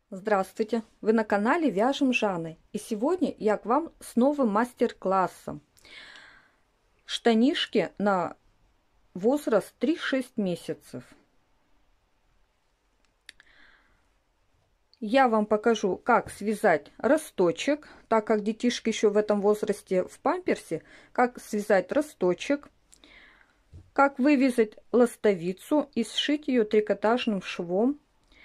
Здравствуйте! Вы на канале Вяжем Жанной. И сегодня я к вам с новым мастер-классом. Штанишки на возраст 3-6 месяцев. Я вам покажу, как связать росточек, так как детишки еще в этом возрасте в памперсе, как связать росточек, как вывязать ластовицу и сшить ее трикотажным швом.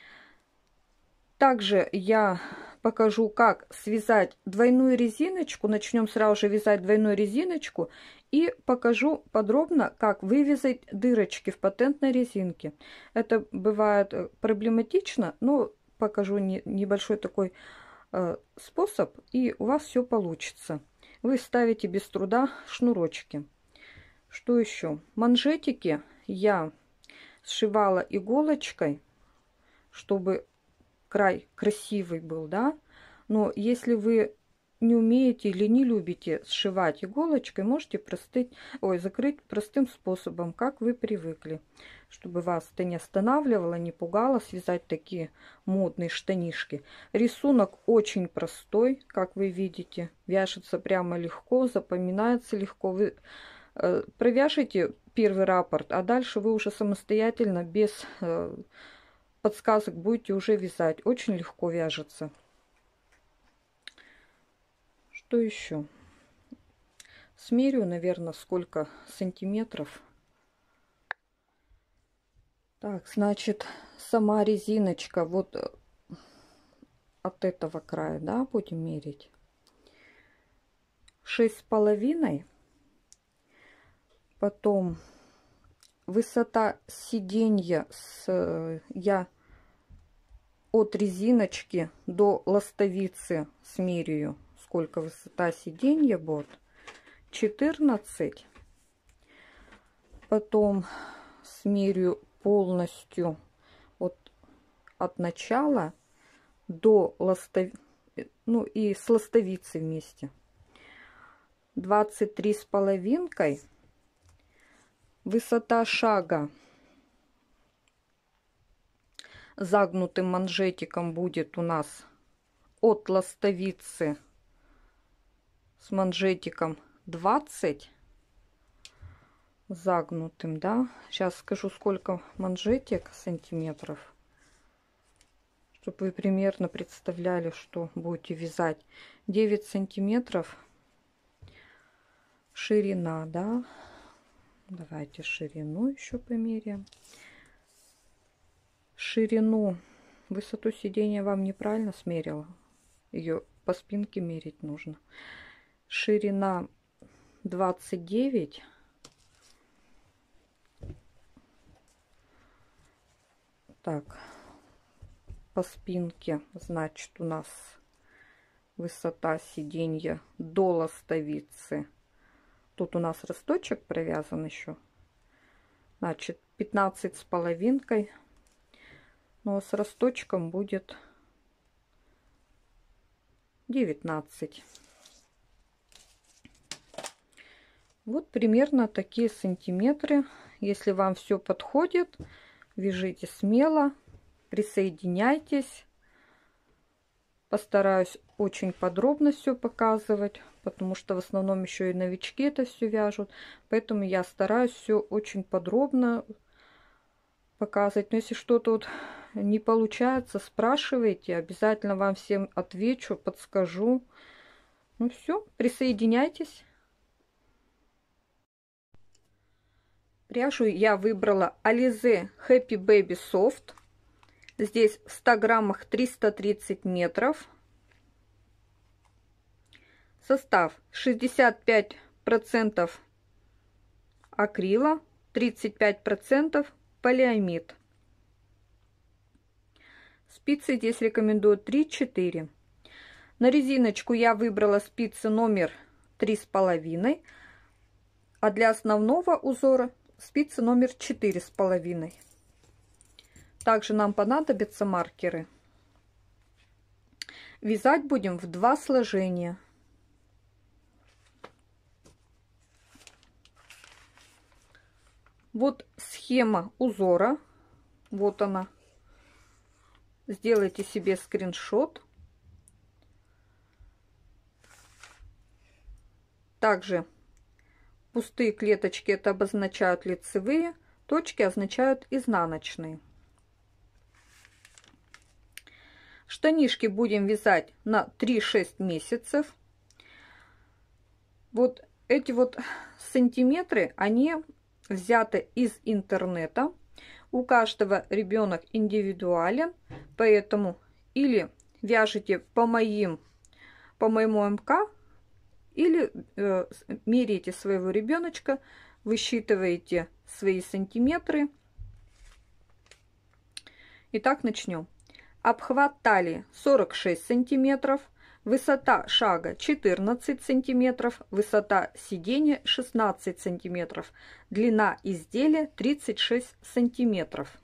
Также я покажу, как связать двойную резиночку. Начнем сразу же вязать двойную резиночку. И покажу подробно, как вывязать дырочки в патентной резинке. Это бывает проблематично, но покажу небольшой такой способ, и у вас все получится. Вы ставите без труда шнурочки. Что еще? Манжетики я сшивала иголочкой, чтобы край красивый был, да. Но если вы не умеете или не любите сшивать иголочкой, можете закрыть простым способом, как вы привыкли, чтобы вас это не останавливало, не пугало связать такие модные штанишки. Рисунок очень простой, как вы видите, вяжется прямо легко, запоминается легко. Вы провяжите первый раппорт, а дальше вы уже самостоятельно без подсказок будете уже вязать. Очень легко вяжется. Что еще? Смерю, наверное, сколько сантиметров. Так, значит, сама резиночка вот от этого края, да, будем мерить. 6,5. Потом высота сиденья я от резиночки до ластовицы смеряю, сколько высота сиденья будет. 14. Потом смерю полностью от начала до ластовицы, ну и с ластовицей вместе. 23,5. Высота шага загнутым манжетиком будет у нас от ластовицы с манжетиком 20 загнутым, да. Сейчас скажу, сколько манжетик сантиметров, чтобы вы примерно представляли, что будете вязать. 9 сантиметров ширина, да. Давайте ширину еще померяем. Ширину, высоту сидения вам неправильно смерила. Ее по спинке мерить нужно. Ширина 29. Так, по спинке, значит, у нас высота сиденья до ластовицы. Тут у нас росточек провязан еще. Значит, 15,5. Но с росточком будет 19. Вот примерно такие сантиметры. Если вам все подходит, вяжите смело, присоединяйтесь. Постараюсь очень подробно все показывать, потому что в основном еще и новички это все вяжут. Поэтому я стараюсь все очень подробно показывать. Но если что-то вот не получается, спрашивайте, обязательно вам всем отвечу, подскажу. Ну все, присоединяйтесь. Пряжу я выбрала Alize Happy Baby Soft. Здесь в 100 граммах 330 метров. Состав 65% акрила, 35% полиамид. Спицы здесь рекомендую 3-4. На резиночку я выбрала спицы номер 3,5, а для основного узора спицы номер 4,5. Также нам понадобятся маркеры. Вязать будем в 2 сложения. Вот схема узора. Вот она. сделайте себе скриншот. Также пустые клеточки это обозначают лицевые, точки означают изнаночные. Штанишки будем вязать на 3-6 месяцев. Вот эти вот сантиметры, они взяты из интернета. У каждого ребенок индивидуален, поэтому или вяжите по моему МК, или меряете своего ребеночка, высчитываете свои сантиметры. Итак, начнем. Обхват талии 46 сантиметров, высота шага 14 сантиметров, высота сидения 16 сантиметров, длина изделия 36 сантиметров.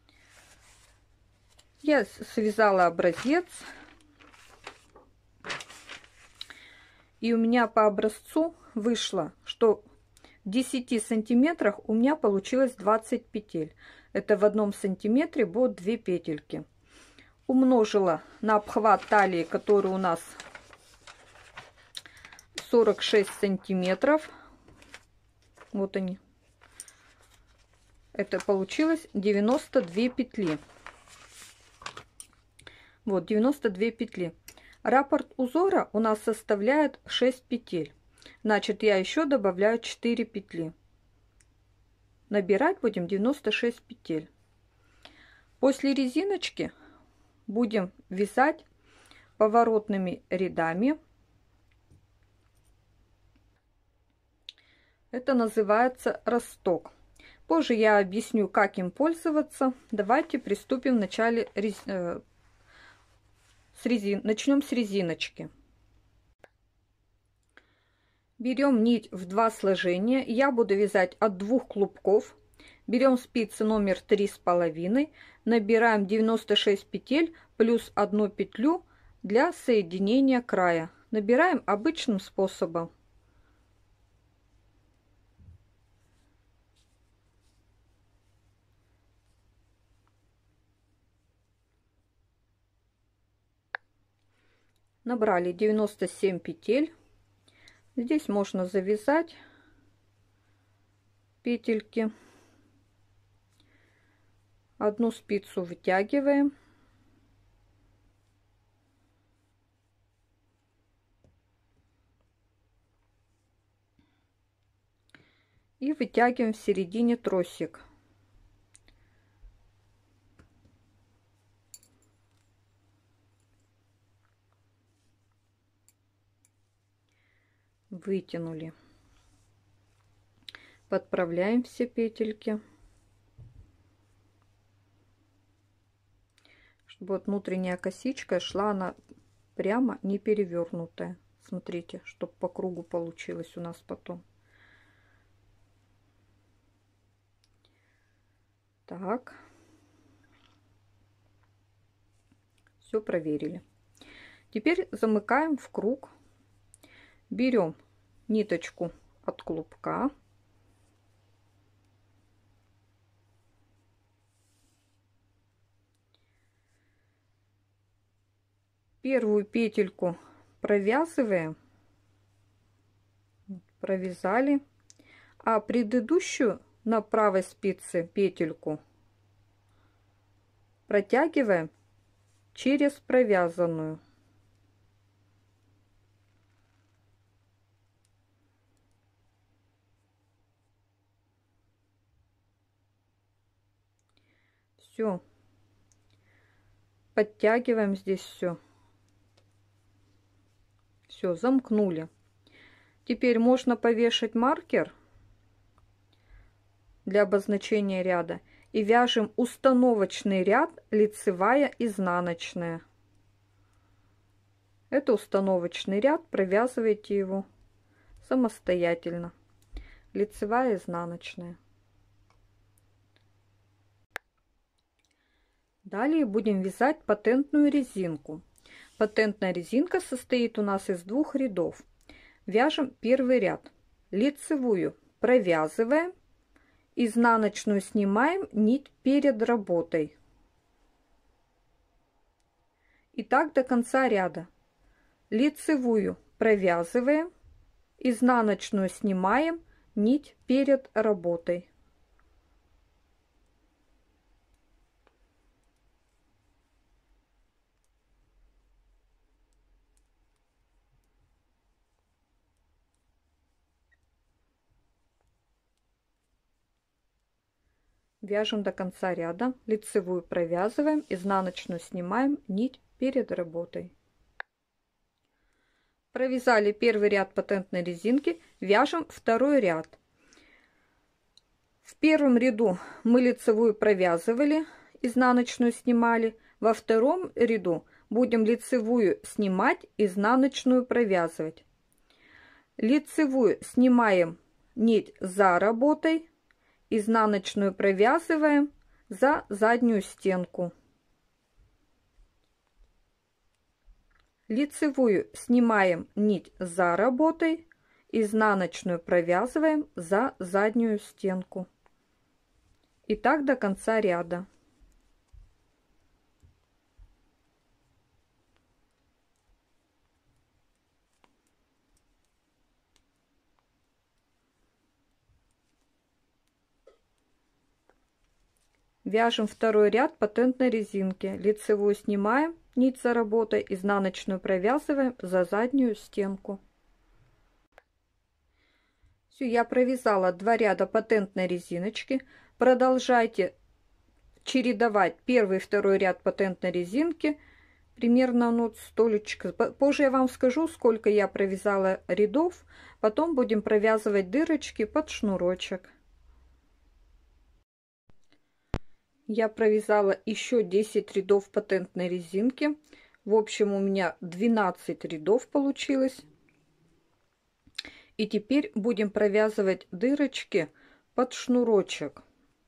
Я связала образец, и у меня по образцу вышло, что в 10 сантиметрах у меня получилось 20 петель. Это в 1 сантиметре будет 2 петельки. Умножила на обхват талии, который у нас 46 сантиметров. Вот они. Это получилось 92 петли. Вот 92 петли. Раппорт узора у нас составляет 6 петель. Значит, я еще добавляю 4 петли. Набирать будем 96 петель. После резиночки будем вязать поворотными рядами. Это называется росток. Позже я объясню, как им пользоваться. Давайте приступим вначале начнем с резиночки. Берем нить в 2 сложения. Я буду вязать от 2 клубков. Берем спицы номер 3,5, набираем 96 петель плюс 1 петлю для соединения края. Набираем обычным способом. Набрали 97 петель. Здесь можно завязать петельки. Одну спицу вытягиваем. И вытягиваем в середине тросик. Вытянули. Подправляем все петельки. Чтобы вот внутренняя косичка шла, она прямо не перевернутая. Смотрите, чтобы по кругу получилось у нас потом. Так. Все проверили. Теперь замыкаем в круг. Берем ниточку от клубка. Первую петельку провязываем, провязали, а предыдущую на правой спице петельку протягиваем через провязанную. Все, подтягиваем здесь все. Все, замкнули. Теперь можно повешать маркер для обозначения ряда и вяжем установочный ряд лицевая, изнаночная. Это установочный ряд, провязывайте его самостоятельно. Лицевая, изнаночная. Далее будем вязать патентную резинку. Патентная резинка состоит у нас из 2 рядов. Вяжем первый ряд. Лицевую провязываем, изнаночную снимаем нить перед работой. И так до конца ряда. Лицевую провязываем, изнаночную снимаем, нить перед работой. Вяжем до конца ряда, лицевую провязываем, изнаночную снимаем, нить перед работой. Провязали первый ряд патентной резинки, вяжем второй ряд. В первом ряду мы лицевую провязывали, изнаночную снимали, во втором ряду будем лицевую снимать, изнаночную провязывать. Лицевую снимаем нить за работой, изнаночную провязываем за заднюю стенку. Лицевую снимаем нить за работой, изнаночную провязываем за заднюю стенку. И так до конца ряда. Вяжем второй ряд патентной резинки. Лицевую снимаем, нить за работой, изнаночную провязываем за заднюю стенку. Все, я провязала 2 ряда патентной резиночки. Продолжайте чередовать первый и второй ряд патентной резинки. Примерно столечко. Позже я вам скажу, сколько я провязала рядов. Потом будем провязывать дырочки под шнурочек. Я провязала еще 10 рядов патентной резинки. В общем, у меня 12 рядов получилось. И теперь будем провязывать дырочки под шнурочек.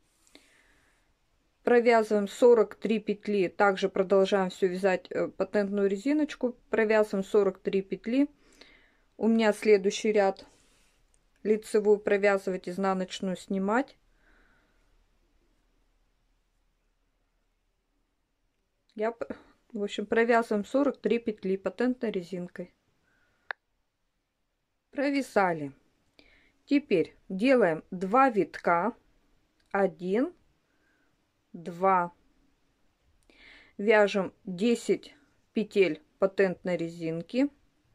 Провязываем 43 петли. Также продолжаем все вязать патентную резиночку. Провязываем 43 петли. У меня следующий ряд. Лицевую провязывать, изнаночную снимать. В общем, провязываем 43 петли патентной резинкой. Провязали. Теперь делаем 2 витка. 1, 2. Вяжем 10 петель патентной резинки.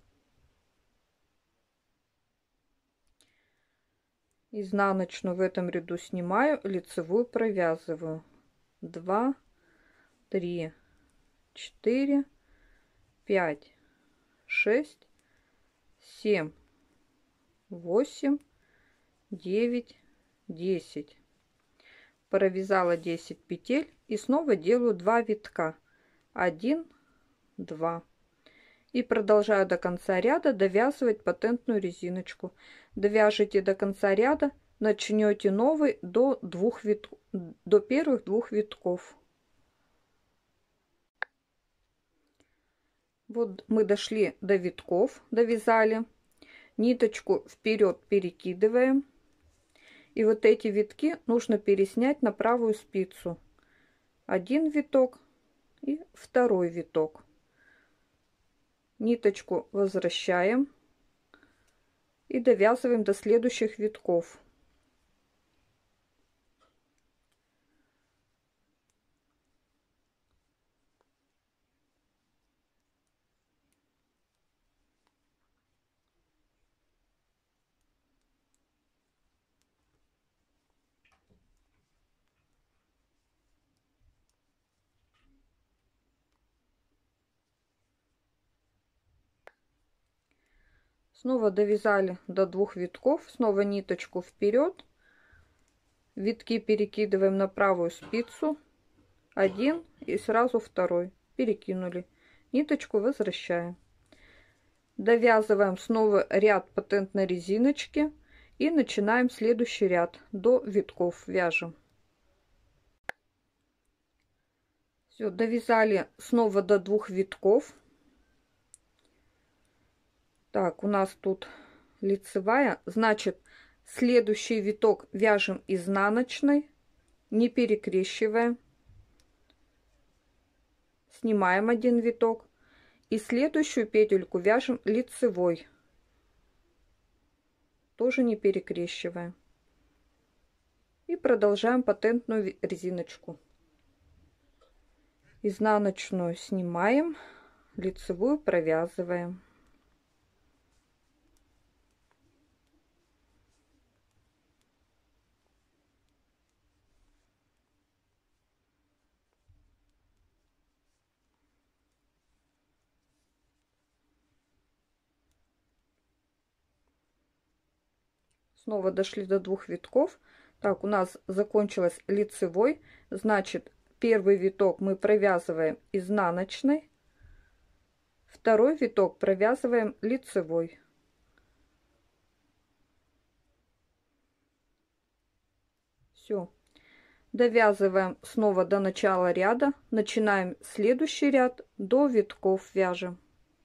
Изнаночную в этом ряду снимаю, лицевую провязываю. 2, 3, 4, 5, 6, 7, 8, 9, 10. Провязала 10 петель и снова делаю 2 витка. 1, 2. И продолжаю до конца ряда довязывать патентную резиночку. Довяжите до конца ряда, начнете новый до первых 2 витков. Вот мы дошли до витков, довязали. Ниточку вперед перекидываем. И вот эти витки нужно переснять на правую спицу. 1 виток и 2 виток. Ниточку возвращаем и довязываем до следующих витков. Снова довязали до 2 витков, снова ниточку вперед, витки перекидываем на правую спицу, 1 и сразу 2, перекинули, ниточку возвращаем. Довязываем снова ряд патентной резиночки и начинаем следующий ряд до витков вяжем. Все, довязали снова до 2 витков. Так, у нас тут лицевая, значит, следующий виток вяжем изнаночной, не перекрещивая. снимаем один виток и следующую петельку вяжем лицевой, тоже не перекрещивая, и продолжаем патентную резиночку. Изнаночную снимаем, лицевую провязываем. Снова дошли до 2 витков. Так, у нас закончилась лицевой, значит, первый виток мы провязываем изнаночной, второй виток провязываем лицевой. Все. Довязываем снова до начала ряда, начинаем следующий ряд, до витков вяжем.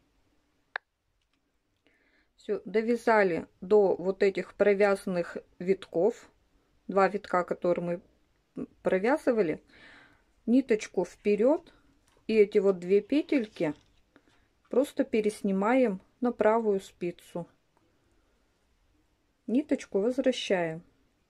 Все, довязали до вот этих провязанных витков, 2 витка, которые мы провязывали, ниточку вперед, и эти вот 2 петельки просто переснимаем на правую спицу, ниточку возвращаем.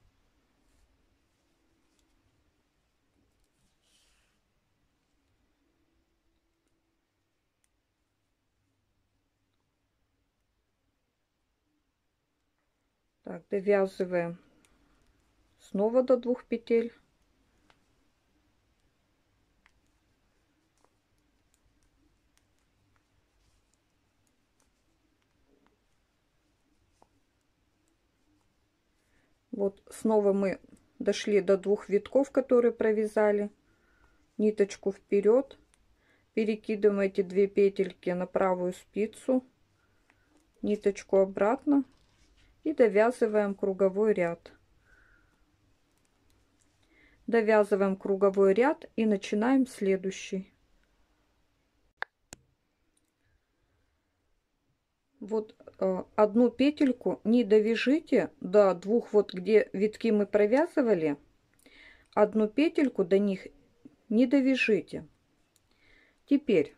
Так, довязываем снова до 2 петель. Вот снова мы дошли до 2 витков, которые провязали, ниточку вперед, перекидываем эти 2 петельки на правую спицу, ниточку обратно и довязываем круговой ряд. Довязываем круговой ряд и начинаем следующий. Вот одну петельку не довяжите до 2, вот где витки мы провязывали, одну петельку до них не довяжите. Теперь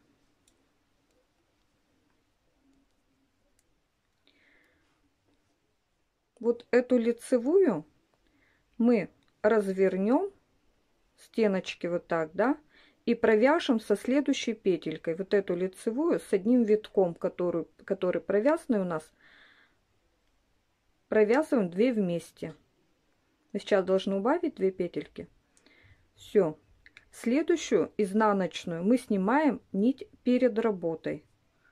вот эту лицевую мы развернем, стеночки вот так, да, и провяжем со следующей петелькой. Вот эту лицевую с одним витком, который провязанный у нас, провязываем 2 вместе. Мы сейчас должны убавить 2 петельки. Все. Следующую изнаночную мы снимаем нить перед работой.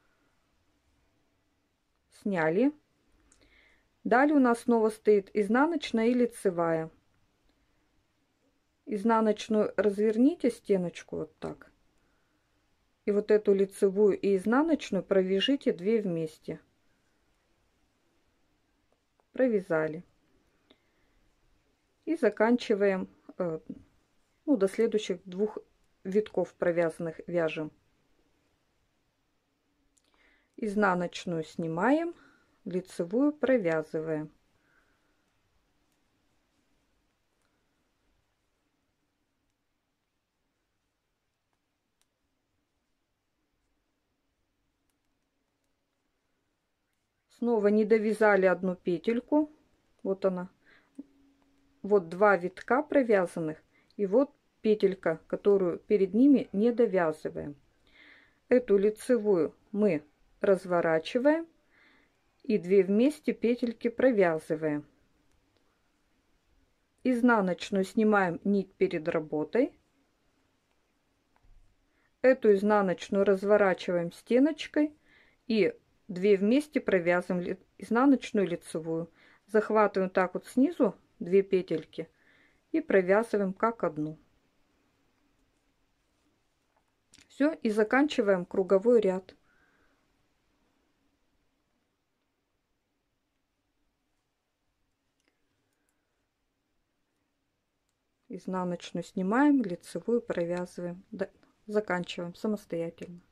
Сняли. Далее у нас снова стоит изнаночная и лицевая. Изнаночную разверните стеночку вот так. И вот эту лицевую и изнаночную провяжите 2 вместе. Провязали. И заканчиваем, ну, до следующих 2 витков провязанных вяжем. Изнаночную снимаем, лицевую провязываем. Снова не довязали одну петельку, вот она, вот 2 витка провязанных, и вот петелька, которую перед ними не довязываем. Эту лицевую мы разворачиваем и 2 вместе петельки провязываем. Изнаночную снимаем нить перед работой. Эту изнаночную разворачиваем стеночкой и 2 вместе провязываем изнаночную и лицевую. Захватываем так вот снизу 2 петельки и провязываем как одну. Все, и заканчиваем круговой ряд. Изнаночную снимаем, лицевую провязываем, заканчиваем самостоятельно.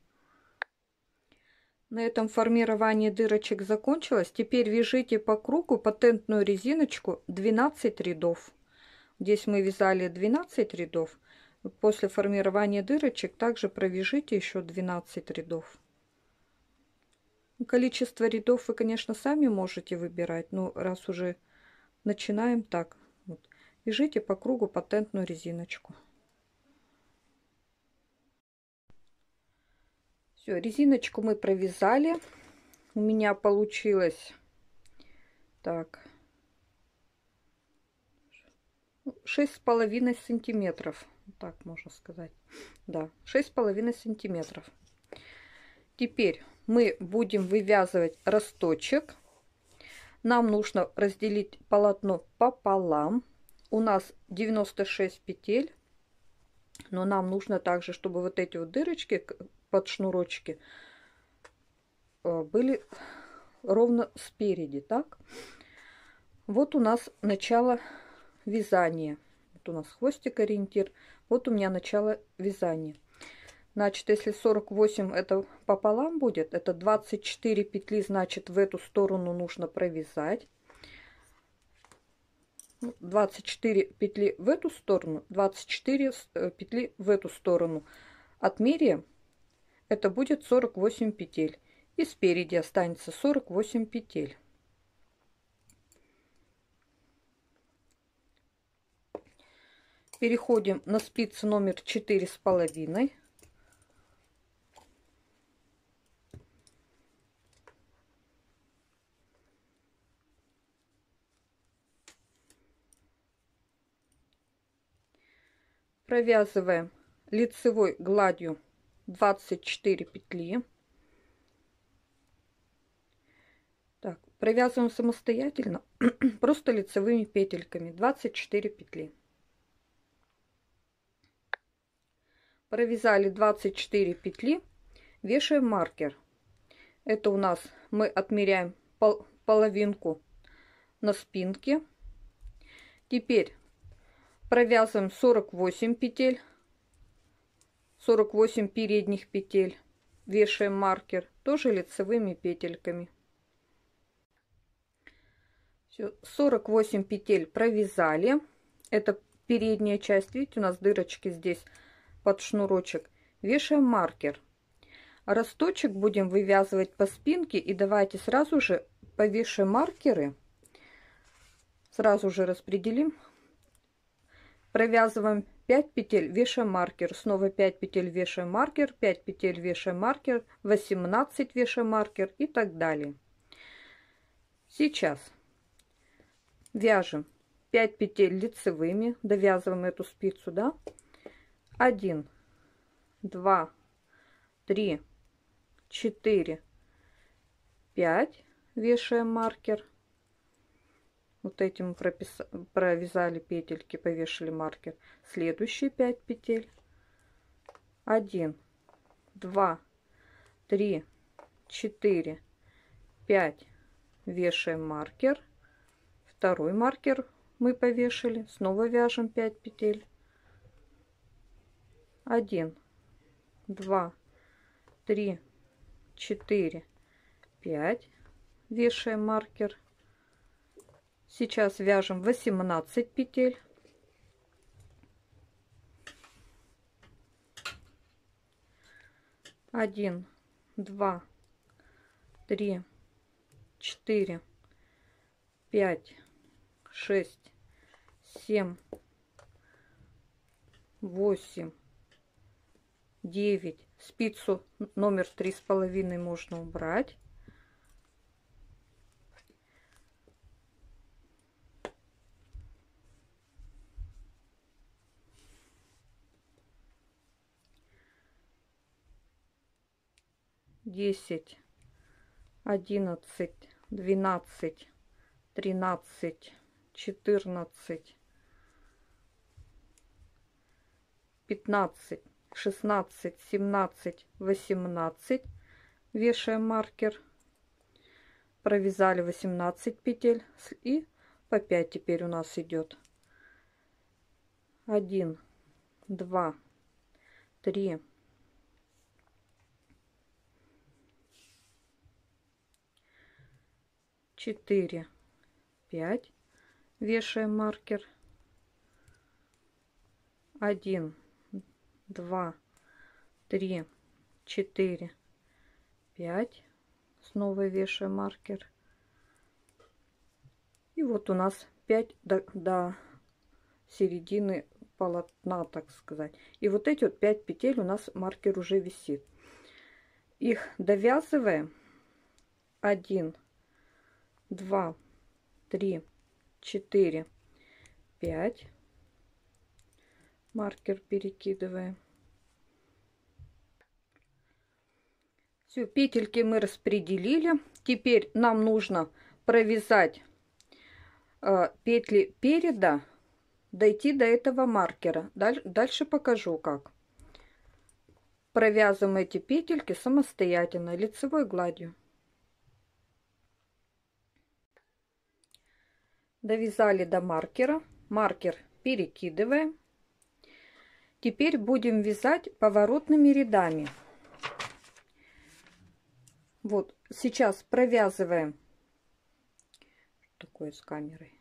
На этом формирование дырочек закончилось. Теперь вяжите по кругу патентную резиночку 12 рядов. Здесь мы вязали 12 рядов. После формирования дырочек также провяжите еще 12 рядов. Количество рядов вы, конечно, сами можете выбирать, но раз уже начинаем так, вот, вяжите по кругу патентную резиночку. Все, резиночку мы провязали. У меня получилось так 6,5 сантиметров, так можно сказать, да, 6,5 сантиметров. Теперь мы будем вывязывать росточек. Нам нужно разделить полотно пополам. У нас 96 петель, но нам нужно также, чтобы вот эти вот дырочки под шнурочки были ровно спереди. Так, вот у нас начало вязания. Вот у нас хвостик ориентир. Вот у меня начало вязания. Значит, если 48 это пополам будет, это 24 петли, значит, в эту сторону нужно провязать. 24 петли в эту сторону, 24 петли в эту сторону. Отмеряем, это будет 48 петель. И спереди останется 48 петель. Переходим на спицу номер 4,5. Провязываем лицевой гладью 24 петли. Так, провязываем самостоятельно, просто лицевыми петельками 24 петли. Провязали 24 петли, вешаем маркер. Это у нас мы отмеряем половинку на спинке. Теперь провязываем 48 петель, 48 передних петель, вешаем маркер тоже лицевыми петельками. Все, 48 петель провязали. Это передняя часть, видите, у нас дырочки здесь под шнурочек. Вешаем маркер. Росточек будем вывязывать по спинке, и давайте сразу же повешаем маркеры, сразу же распределим. Провязываем 5 петель, вешаем маркер, снова 5 петель, вешаем маркер, 5 петель, вешаем маркер, 18 вешаем маркер и так далее. Сейчас вяжем 5 петель лицевыми, довязываем эту спицу, да, 1, 2, 3, 4, 5, вешаем маркер. Вот этим провязали петельки, повешали маркер. Следующие 5 петель. 1, 2, 3, 4, 5, вешаем маркер. Второй маркер мы повешали. Снова вяжем 5 петель. 1, 2, 3, 4, 5, вешаем маркер. Сейчас вяжем 18 петель. Один, два, три, 4, 5, 6, 7, 8, 9. Спицу номер 3,5 можно убрать. Десять, 11, 12, 13, 14, 15, 16, 17, 18. Вешаем маркер. Провязали 18 петель и по 5 теперь у нас идет. 1, 2, 3, 4, 5, вешаем маркер. 1, 2, 3, 4, 5. Снова вешаем маркер. И вот у нас 5 до середины полотна, так сказать. И вот эти вот 5 петель у нас маркер уже висит. Их довязываем. 1, 2, 3, 4, 5. Маркер перекидываем. Все, петельки мы распределили. Теперь нам нужно провязать петли переда, дойти до этого маркера. Дальше покажу как. Провязываем эти петельки самостоятельно лицевой гладью. Довязали до маркера. Маркер перекидываем. Теперь будем вязать поворотными рядами. Вот сейчас провязываем. Что такое с камерой?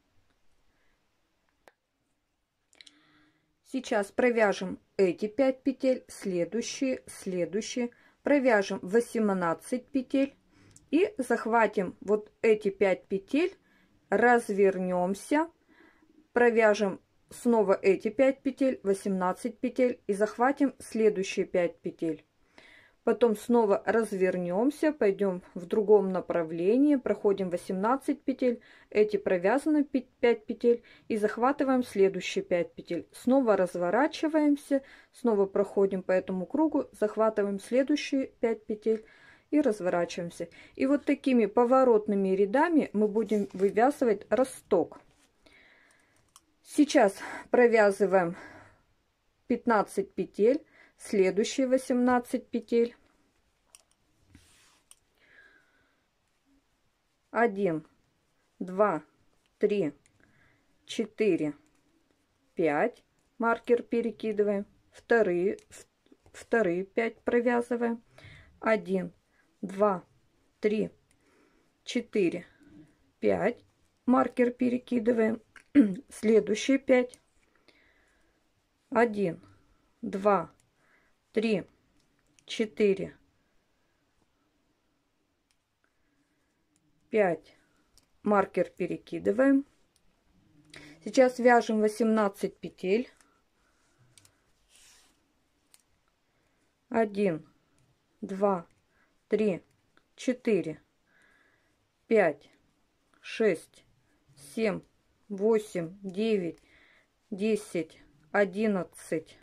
Сейчас провяжем эти 5 петель, следующие, провяжем 18 петель и захватим вот эти 5 петель, развернемся, провяжем снова эти 5 петель, 18 петель и захватим следующие 5 петель. Потом снова развернемся, пойдем в другом направлении, проходим 18 петель, эти провязаны 5 петель и захватываем следующие 5 петель. Снова разворачиваемся, снова проходим по этому кругу, захватываем следующие 5 петель и разворачиваемся. И вот такими поворотными рядами мы будем вывязывать росток. Сейчас провязываем 15 петель. Следующие 18 петель. 1, 2, 3, 4, 5. Маркер перекидываем. Вторые 5 провязываем. 1, 2, 3, 4, 5. Маркер перекидываем. Следующие 5. 1, 2, 3, 4, 5. Маркер перекидываем. Сейчас вяжем 18 петель. 1, 2, 3, 4, 5, 6, 7, 8, 9, 10, 11,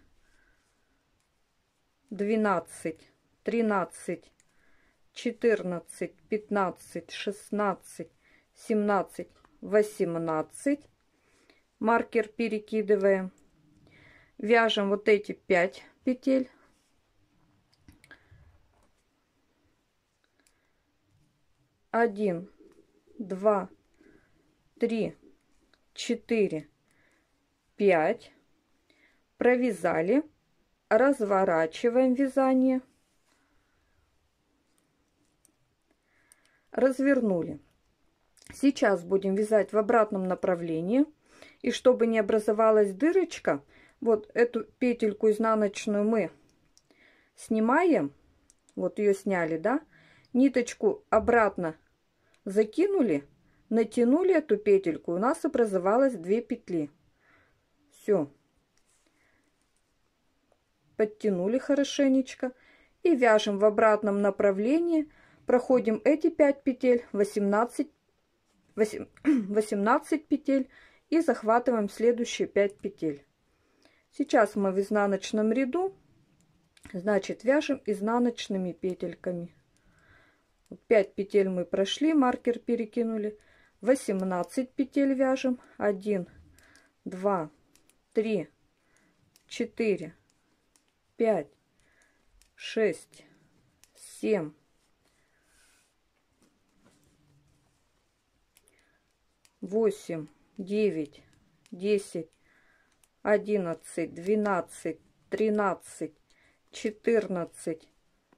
12, 13, 14, 15, 16, 17, 18. Маркер перекидываем. Вяжем вот эти 5 петель. 1, 2, 3, 4, 5. Провязали. Разворачиваем вязание. Развернули. Сейчас будем вязать в обратном направлении. И чтобы не образовалась дырочка, вот эту петельку изнаночную мы снимаем. Вот ее сняли, да? Ниточку обратно закинули, натянули эту петельку. У нас образовалось 2 петли. Все. Подтянули хорошенечко и вяжем в обратном направлении. Проходим эти 5 петель, 18 петель и захватываем следующие 5 петель. Сейчас мы в изнаночном ряду, значит, вяжем изнаночными петельками. 5 петель мы прошли, маркер перекинули, 18 петель вяжем. 1, 2, 3, 4, 5, 6, 7, 8, 9, 10, 11, 12, 13, 14,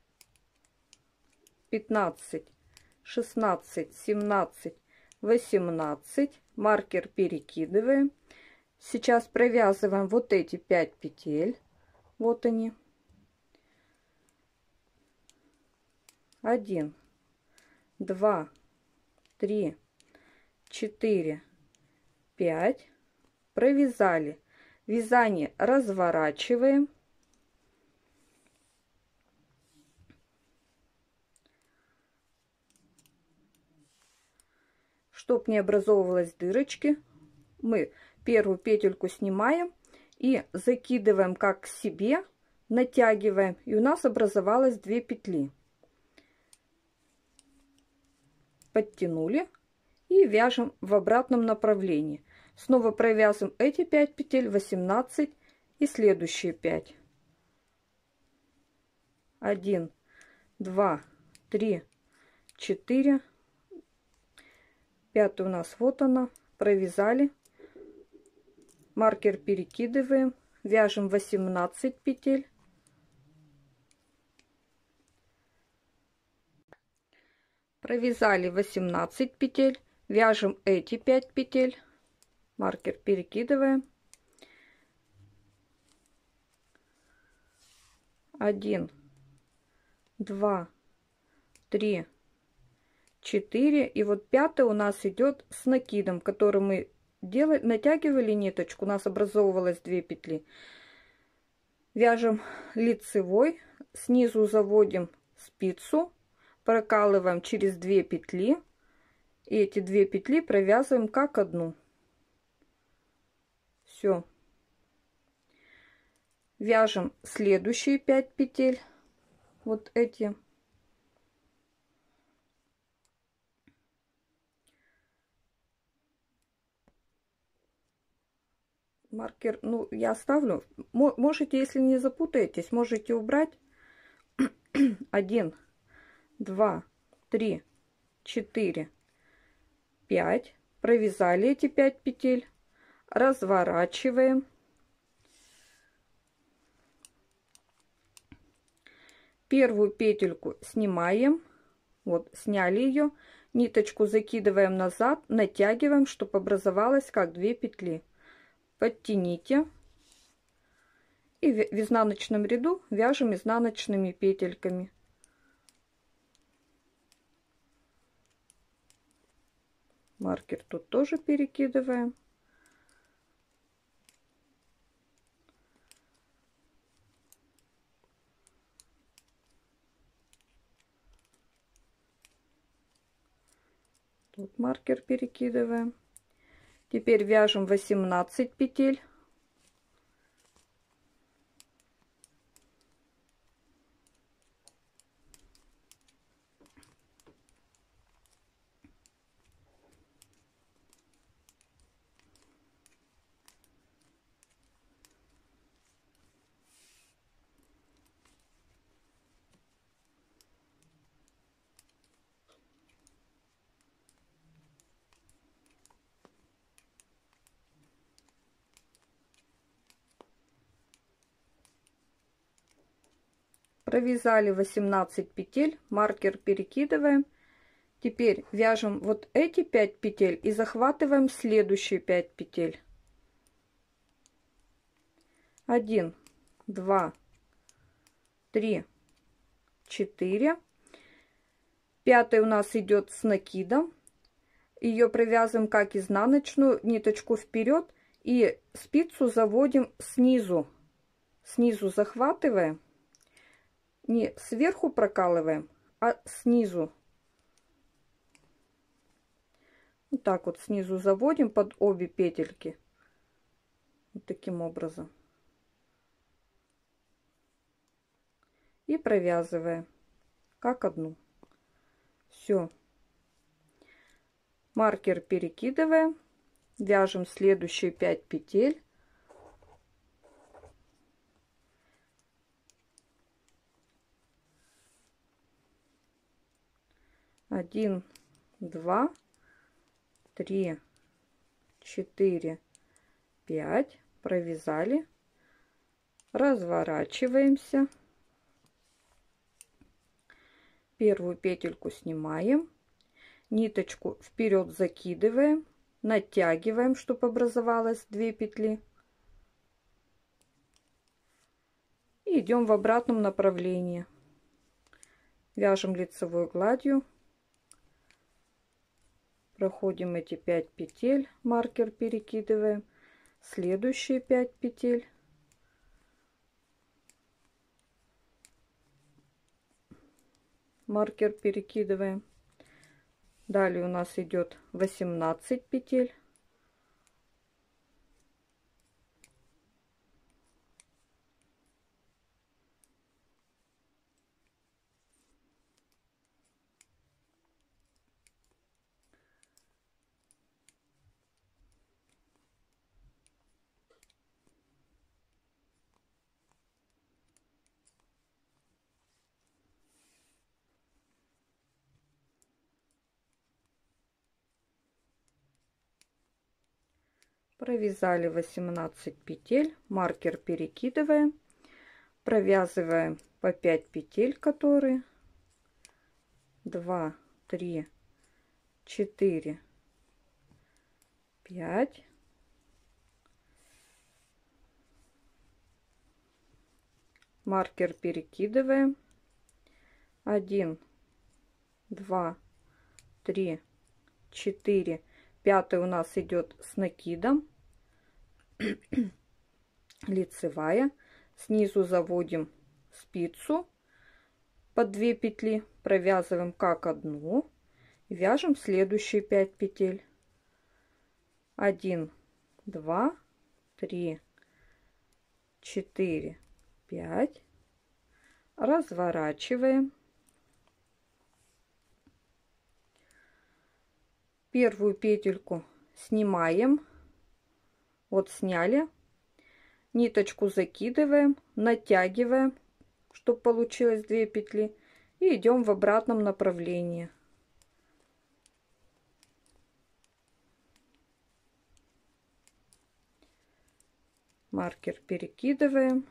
15, 16, 17, 18. Маркер перекидываем. Сейчас провязываем вот эти 5 петель. Вот они. 1, 2, 3, 4, 5. Провязали. Вязание разворачиваем. Чтоб не образовывалось дырочки, мы первую петельку снимаем и закидываем как к себе, натягиваем, и у нас образовалось 2 петли. Подтянули и вяжем в обратном направлении. Снова провязываем эти 5 петель, 18 и следующие 5. 1, 2, 3, 4. 5 у нас вот она. Провязали. Маркер перекидываем. Вяжем 18 петель. Провязали 18 петель. Вяжем эти 5 петель. Маркер перекидываем. 1, 2, 3, 4. И вот 5 у нас идет с накидом, который мы натягивали ниточку. У нас образовывалось 2 петли. Вяжем лицевой. Снизу заводим спицу. Прокалываем через 2 петли. И эти 2 петли провязываем как одну. Все. Вяжем следующие 5 петель. Вот эти. Маркер, ну, я оставлю. Можете, если не запутаетесь, можете убрать. 1, 2, 3, 4, 5. Провязали эти 5 петель. Разворачиваем. Первую петельку снимаем. Вот, сняли ее. Ниточку закидываем назад, натягиваем, чтобы образовалось как 2 петли. Подтяните. И в изнаночном ряду вяжем изнаночными петельками. Маркер тут тоже перекидываем. Тут маркер перекидываем. Теперь вяжем 18 петель. Провязали 18 петель, маркер перекидываем. Теперь вяжем вот эти 5 петель и захватываем следующие 5 петель. 1, 2, 3, 4. 5 у нас идет с накидом. Ее провязываем как изнаночную, ниточку вперед и спицу заводим снизу. Снизу захватываем. Не сверху прокалываем, а снизу. Вот так вот снизу заводим под обе петельки. Вот таким образом. И провязываем как одну. Все. Маркер перекидываем. Вяжем следующие 5 петель. 1, 2, 3, 4, 5. Провязали. Разворачиваемся. Первую петельку снимаем. Ниточку вперед закидываем. Натягиваем, чтобы образовалось 2 петли. И идем в обратном направлении. Вяжем лицевой гладью. Проходим эти 5 петель, маркер перекидываем. Следующие 5 петель. Маркер перекидываем. Далее у нас идет 18 петель. Провязали 18 петель, маркер перекидываем, провязываем по 5 петель, которые 2, 3, 4, 5. Маркер перекидываем. 1, 2, 3, 4. Пятый у нас идет с накидом. Лицевая. Снизу заводим спицу по 2 петли, провязываем как одну, вяжем следующие 5 петель. 1, 2, 3, 4, 5. Разворачиваем. Первую петельку снимаем. Вот сняли. Ниточку закидываем, натягиваем, чтобы получилось 2 петли. И идем в обратном направлении. Маркер перекидываем.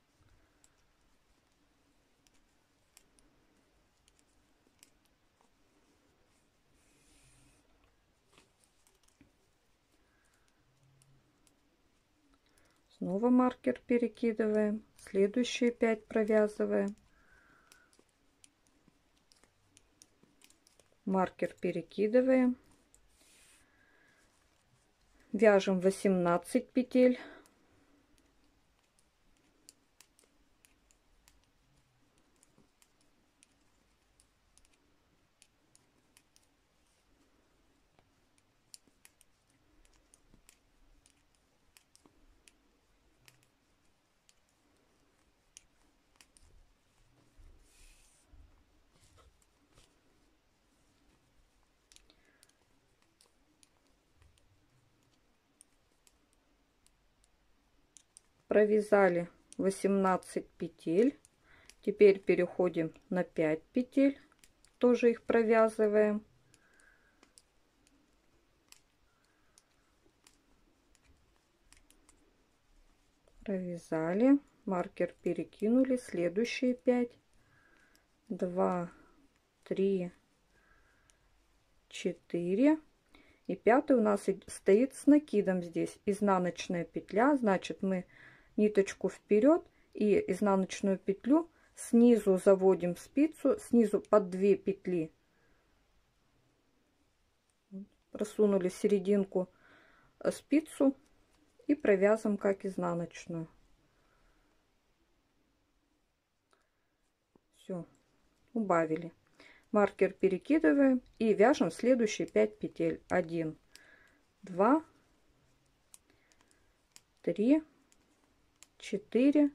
Снова маркер перекидываем. Следующие 5 провязываем. Маркер перекидываем. Вяжем 18 петель. Провязали 18 петель. Теперь переходим на 5 петель. Тоже их провязываем. Провязали. Маркер перекинули. Следующие 5. 2, 3, 4. И пятый у нас стоит с накидом здесь. Изнаночная петля. Значит, мы ниточку вперед и изнаночную петлю снизу заводим спицу, снизу под 2 петли просунули серединку спицу и провязываем как изнаночную. Все, убавили. Маркер перекидываем и вяжем следующие 5 петель. 1, 2, 3, 4,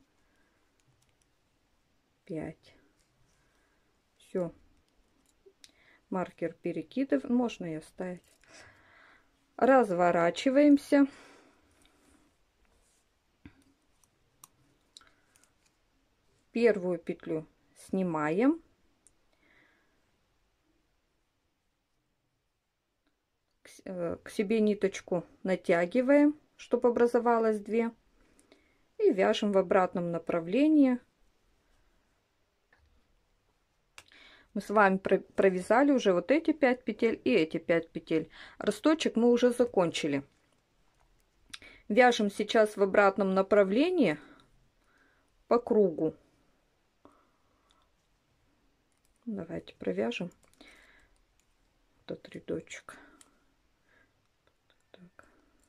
5. Все. Маркер перекидываем. Можно и оставить. Разворачиваемся. Первую петлю снимаем. К себе ниточку натягиваем, чтобы образовалось 2. И вяжем в обратном направлении. Мы с вами провязали уже вот эти 5 петель и эти 5 петель. Росточек мы уже закончили. Вяжем сейчас в обратном направлении по кругу. Давайте провяжем этот рядочек. Так.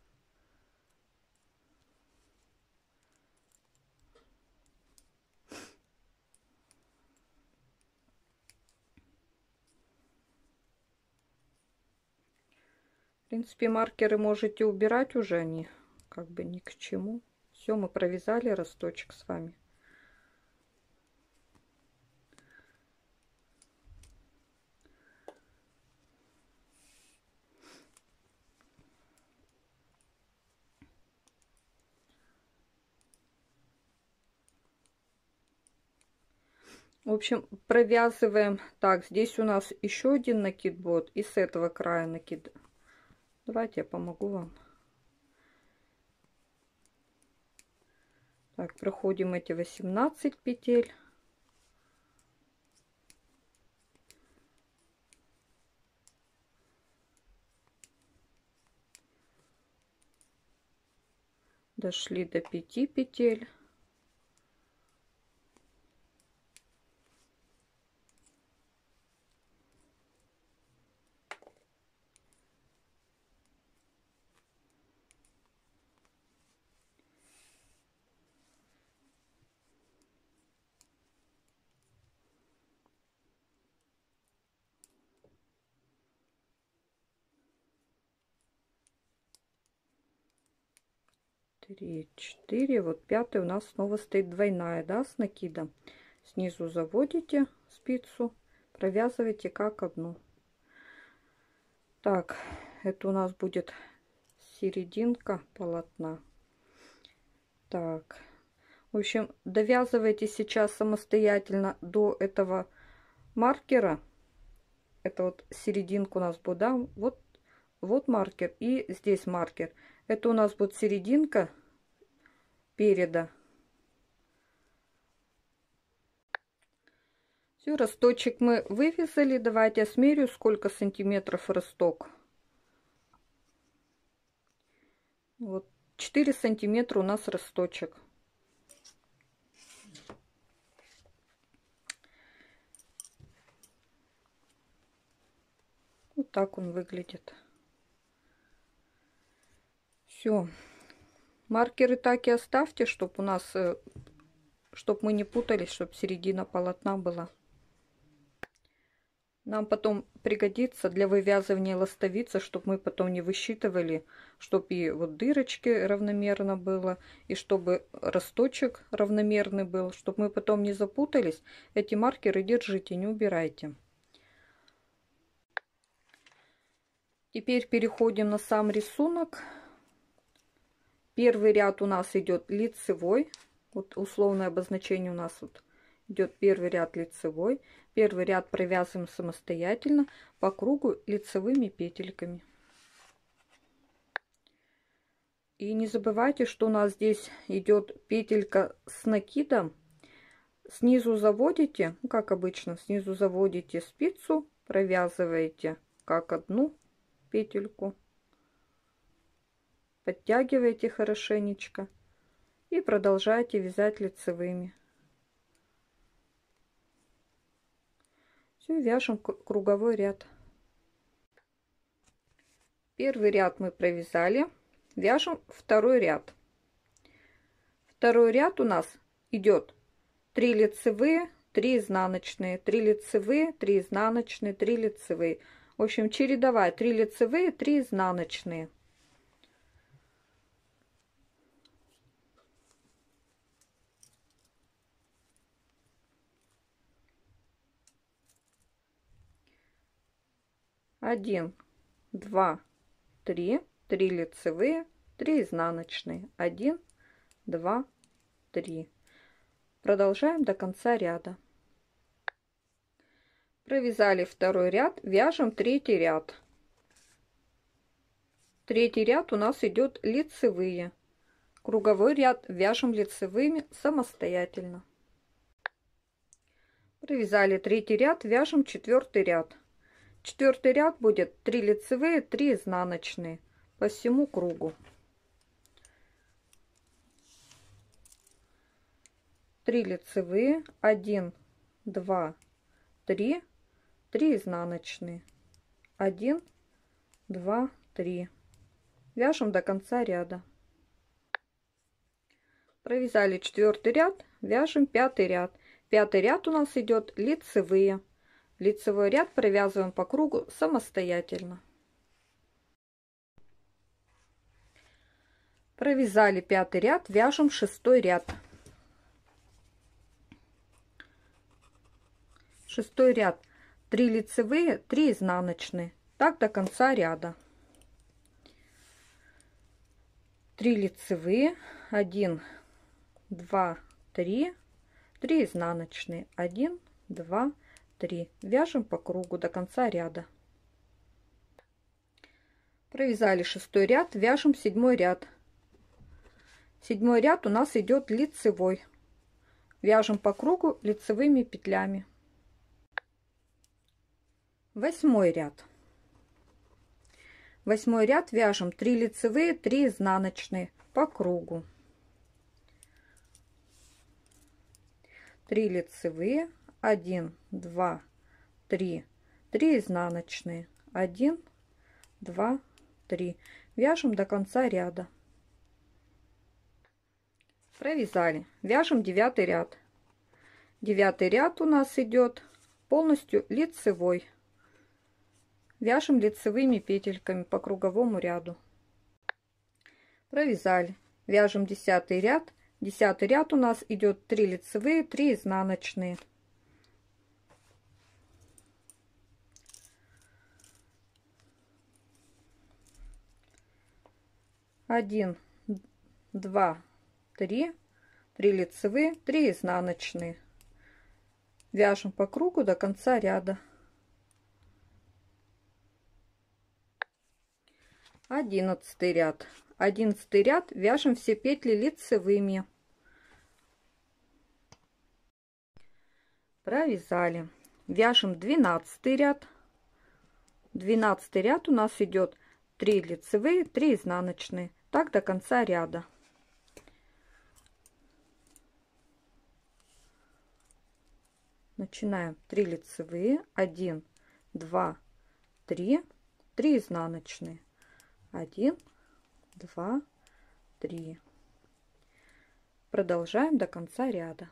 В принципе, маркеры можете убирать уже, они как бы ни к чему. Все, мы провязали росточек с вами. В общем, провязываем. Так, здесь у нас еще один накид будет, и с этого края накид. Давайте я помогу вам. Так, проходим эти 18 петель. Дошли до 5 петель. Три, 4, вот пятый у нас снова стоит двойная, да, с накидом. Снизу заводите спицу, провязываете как одну. Так, это у нас будет серединка полотна. Так, в общем, довязывайте сейчас самостоятельно до этого маркера. Это вот серединку у нас будет, да, вот маркер и здесь маркер. Это у нас будет серединка переда. Все, росточек мы вывязали. Давайте я смерю, сколько сантиметров росток. Вот 4 сантиметра у нас росточек. Вот так он выглядит. Все. Маркеры так и оставьте, чтобы у нас, чтобы мы не путались, чтобы середина полотна была. Нам потом пригодится для вывязывания ластовицы, чтобы мы потом не высчитывали, чтобы и вот дырочки равномерно было, и чтобы росточек равномерный был, чтобы мы потом не запутались. Эти маркеры держите, не убирайте. Теперь переходим на сам рисунок. Первый ряд у нас идет лицевой. Вот условное обозначение у нас вот идет первый ряд лицевой. Первый ряд провязываем самостоятельно по кругу лицевыми петельками. И не забывайте, что у нас здесь идет петелька с накидом. Снизу заводите, ну, как обычно, снизу заводите спицу, провязываете как одну петельку, подтягиваете хорошенечко и продолжаете вязать лицевыми. Все, вяжем круговой ряд. Первый ряд мы провязали, вяжем второй ряд. Второй ряд у нас идет 3 лицевые, 3 изнаночные, 3 лицевые, 3 изнаночные, 3 лицевые. В общем, чередовая 3 лицевые, 3 изнаночные. Один, два, три, 3 лицевые, 3 изнаночные. 1, 2, 3. Продолжаем до конца ряда. Провязали второй ряд, вяжем третий ряд. Третий ряд у нас идет лицевые. Круговой ряд вяжем лицевыми самостоятельно. Провязали третий ряд, вяжем четвертый ряд. Четвертый ряд будет 3 лицевые, 3 изнаночные по всему кругу. 3 лицевые, 1, 2, 3, 3 изнаночные, 1, 2, 3. Вяжем до конца ряда. Провязали 4 ряд, вяжем 5 ряд. 5 ряд у нас идет лицевые. Лицевой ряд провязываем по кругу самостоятельно. Провязали 5 ряд, вяжем 6 ряд. 6 ряд, 3 лицевые, 3 изнаночные. Так до конца ряда. 3 лицевые, 1, 2, 3, 3 изнаночные, 1, 2, 3. Вяжем по кругу до конца ряда. Провязали 6 ряд, вяжем 7 ряд. 7 ряд у нас идет лицевой. Вяжем по кругу лицевыми петлями. 8 ряд. 8 ряд вяжем 3 лицевые, 3 изнаночные по кругу. 3 лицевые, 1, 2, 3, 3 изнаночные, 1, 2, 3. Вяжем до конца ряда. Провязали. Вяжем 9 ряд. 9 ряд у нас идет полностью лицевой. Вяжем лицевыми петельками по круговому ряду. Провязали. Вяжем 10 ряд. 10 ряд у нас идет 3 лицевые, 3 изнаночные. Один, 2, 3, 3 лицевые, 3 изнаночные. Вяжем по кругу до конца ряда. 11 ряд. 11 ряд вяжем все петли лицевыми. Провязали. Вяжем 12 ряд. 12 ряд у нас идет 3 лицевые, 3 изнаночные. Так до конца ряда. Начинаем 3 лицевые, 1, 2, 3, 3 изнаночные, 1, 2, 3. Продолжаем до конца ряда.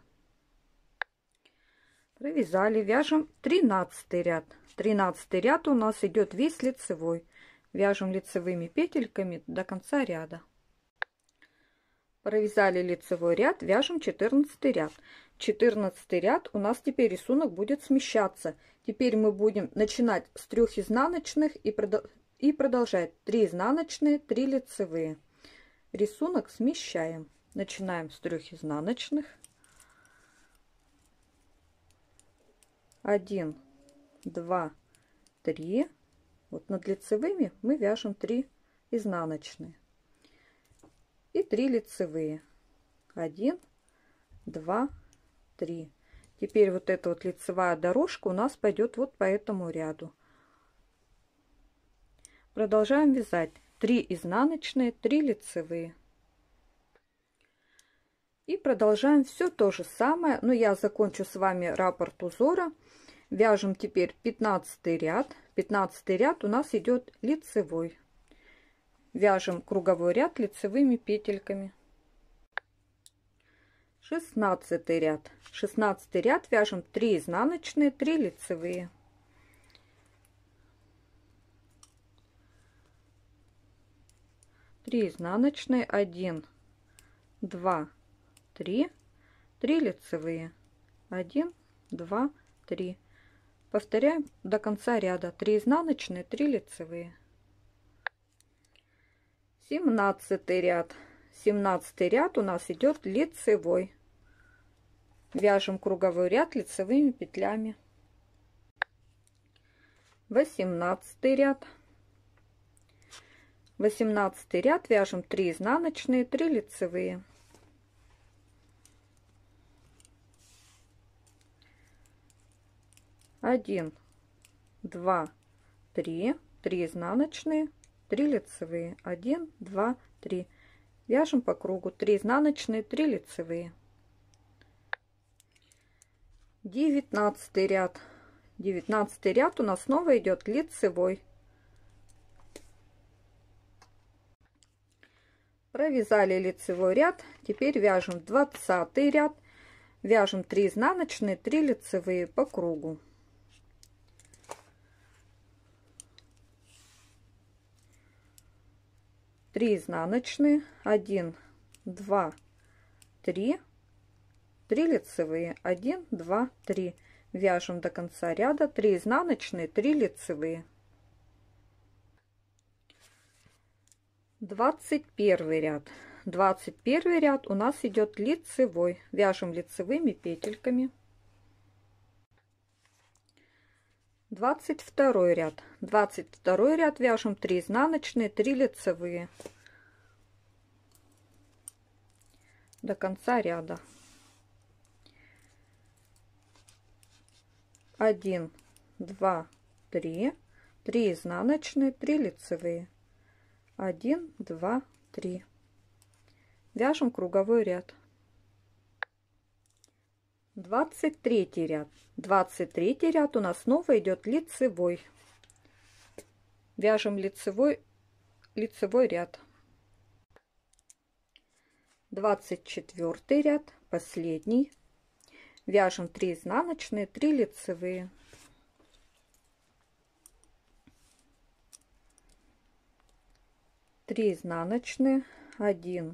Провязали, вяжем 13 ряд. 13 ряд у нас идет весь лицевой. Вяжем лицевыми петельками до конца ряда. Провязали лицевой ряд, вяжем 14 ряд. 14 ряд у нас теперь рисунок будет смещаться. Теперь мы будем начинать с 3 изнаночных и продолжать 3 изнаночные, 3 лицевые. Рисунок смещаем. Начинаем с 3 изнаночных. 1, 2, 3. Вот над лицевыми мы вяжем 3 изнаночные и 3 лицевые. 1, 2, 3. Теперь вот эта вот лицевая дорожка у нас пойдет вот по этому ряду. Продолжаем вязать 3 изнаночные, 3 лицевые. И продолжаем все то же самое, но я закончу с вами раппорт узора. Вяжем теперь 15 ряд. 15 ряд у нас идет лицевой. Вяжем круговой ряд лицевыми петельками. 16 ряд. 16 ряд вяжем 3 изнаночные, 3 лицевые. Три изнаночные, 1, 2, 3, 3 лицевые, 1, 2, 3. Повторяем до конца ряда. 3 изнаночные, 3 лицевые. 17 ряд. 17 ряд у нас идет лицевой. Вяжем круговой ряд лицевыми петлями. 18 ряд. 18 ряд вяжем 3 изнаночные, 3 лицевые. 1, 2, 3, 3 изнаночные, 3 лицевые, 1, 2, 3. Вяжем по кругу 3 изнаночные, 3 лицевые. 19 ряд. 19 ряд у нас снова идет лицевой. Провязали лицевой ряд. Теперь вяжем 20 ряд. Вяжем 3 изнаночные, 3 лицевые по кругу. Три изнаночные, 1, 2, 3, 3 лицевые, 1, 2, 3. Вяжем до конца ряда 3 изнаночные, 3 лицевые. 21 ряд. 21 ряд у нас идет лицевой. Вяжем лицевыми петельками. 22 ряд. 22 ряд вяжем 3 изнаночные, 3 лицевые до конца ряда. 1, 2, 3, 3 изнаночные, 3 лицевые. 1, 2, 3. Вяжем круговой ряд. 23 ряд. 23 ряд у нас снова идет лицевой. Вяжем лицевой ряд. 24 ряд, последний. Вяжем 3 изнаночные, 3 лицевые. 3 изнаночные, 1,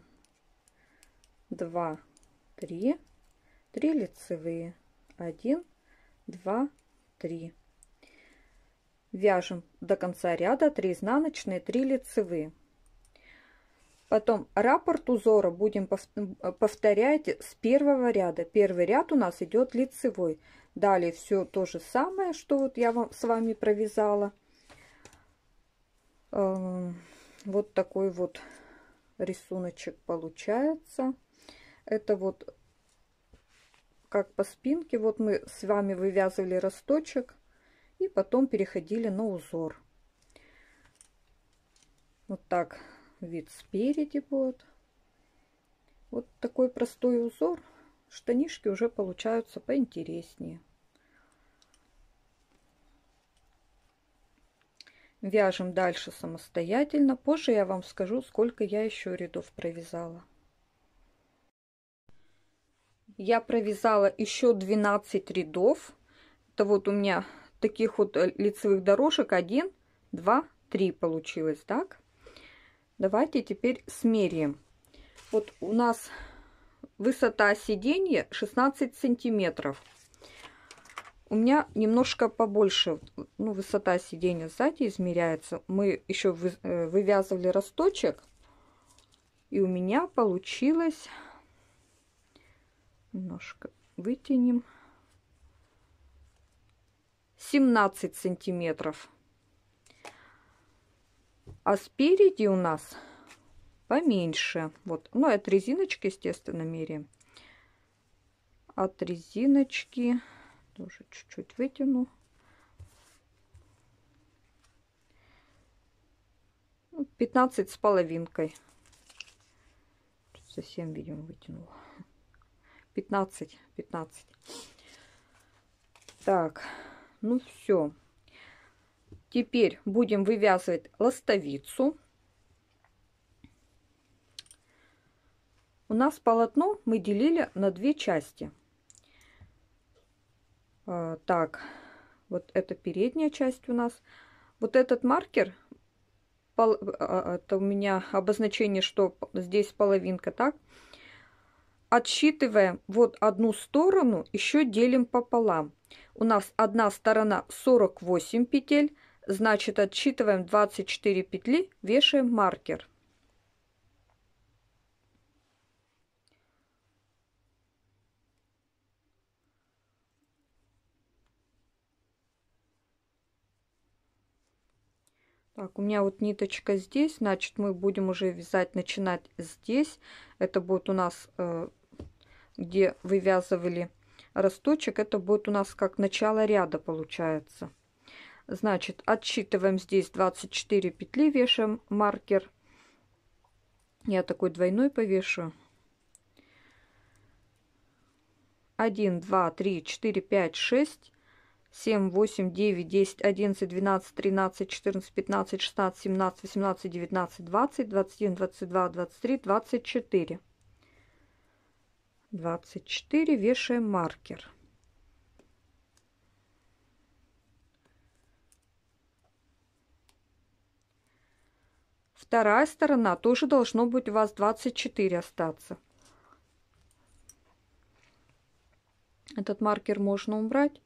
2, 3, 3 лицевые, 1, 2, 3. Вяжем до конца ряда 3 изнаночные, 3 лицевые. Потом раппорт узора будем повторять с первого ряда. Первый ряд у нас идет лицевой. Далее все то же самое, что вот я с вами провязала. Вот такой вот рисуночек получается. Это вот как по спинке. Вот мы с вами вывязывали росточек и потом переходили на узор. Вот так вид спереди будет. Вот такой простой узор. Штанишки уже получаются поинтереснее. Вяжем дальше самостоятельно. Позже я вам скажу, сколько я еще рядов провязала. Я провязала еще 12 рядов. Это вот у меня таких вот лицевых дорожек 1, 2, 3 получилось, так? Давайте теперь смеряем. Вот у нас высота сиденья 16 сантиметров. У меня немножко побольше, ну, высота сиденья сзади измеряется. Мы еще вывязывали росточек, и у меня получилось, немножко вытянем, 17 сантиметров. А спереди у нас поменьше. Вот, ну, от резиночки, естественно, меряем. От резиночки тоже чуть-чуть вытяну. 15 с половинкой. Совсем, видимо, вытянула. 15. Так, ну все. Теперь будем вывязывать ластовицу. У нас полотно мы делили на две части. Так, вот это передняя часть у нас. Вот этот маркер, это у меня обозначение, что здесь половинка, так? Отсчитываем вот одну сторону, еще делим пополам. У нас одна сторона 48 петель, значит отсчитываем 24 петли, вешаем маркер. Так, у меня вот ниточка здесь, значит мы будем уже вязать, начинать здесь. Это будет у нас, где вывязывали росточек, это будет у нас как начало ряда получается. Значит, отсчитываем здесь 24 петли, вешаем маркер. Я такой двойной повешу. 1, 2, 3, 4, 5, 6, 7, 8, 9, 10, 11, 12, 13, 14, 15, 16, 17, 18, 19, 20, 21, 22, 23, 24. 24. Вешаем маркер. Вторая сторона тоже должно быть у вас 24 остаться. Этот маркер можно убрать.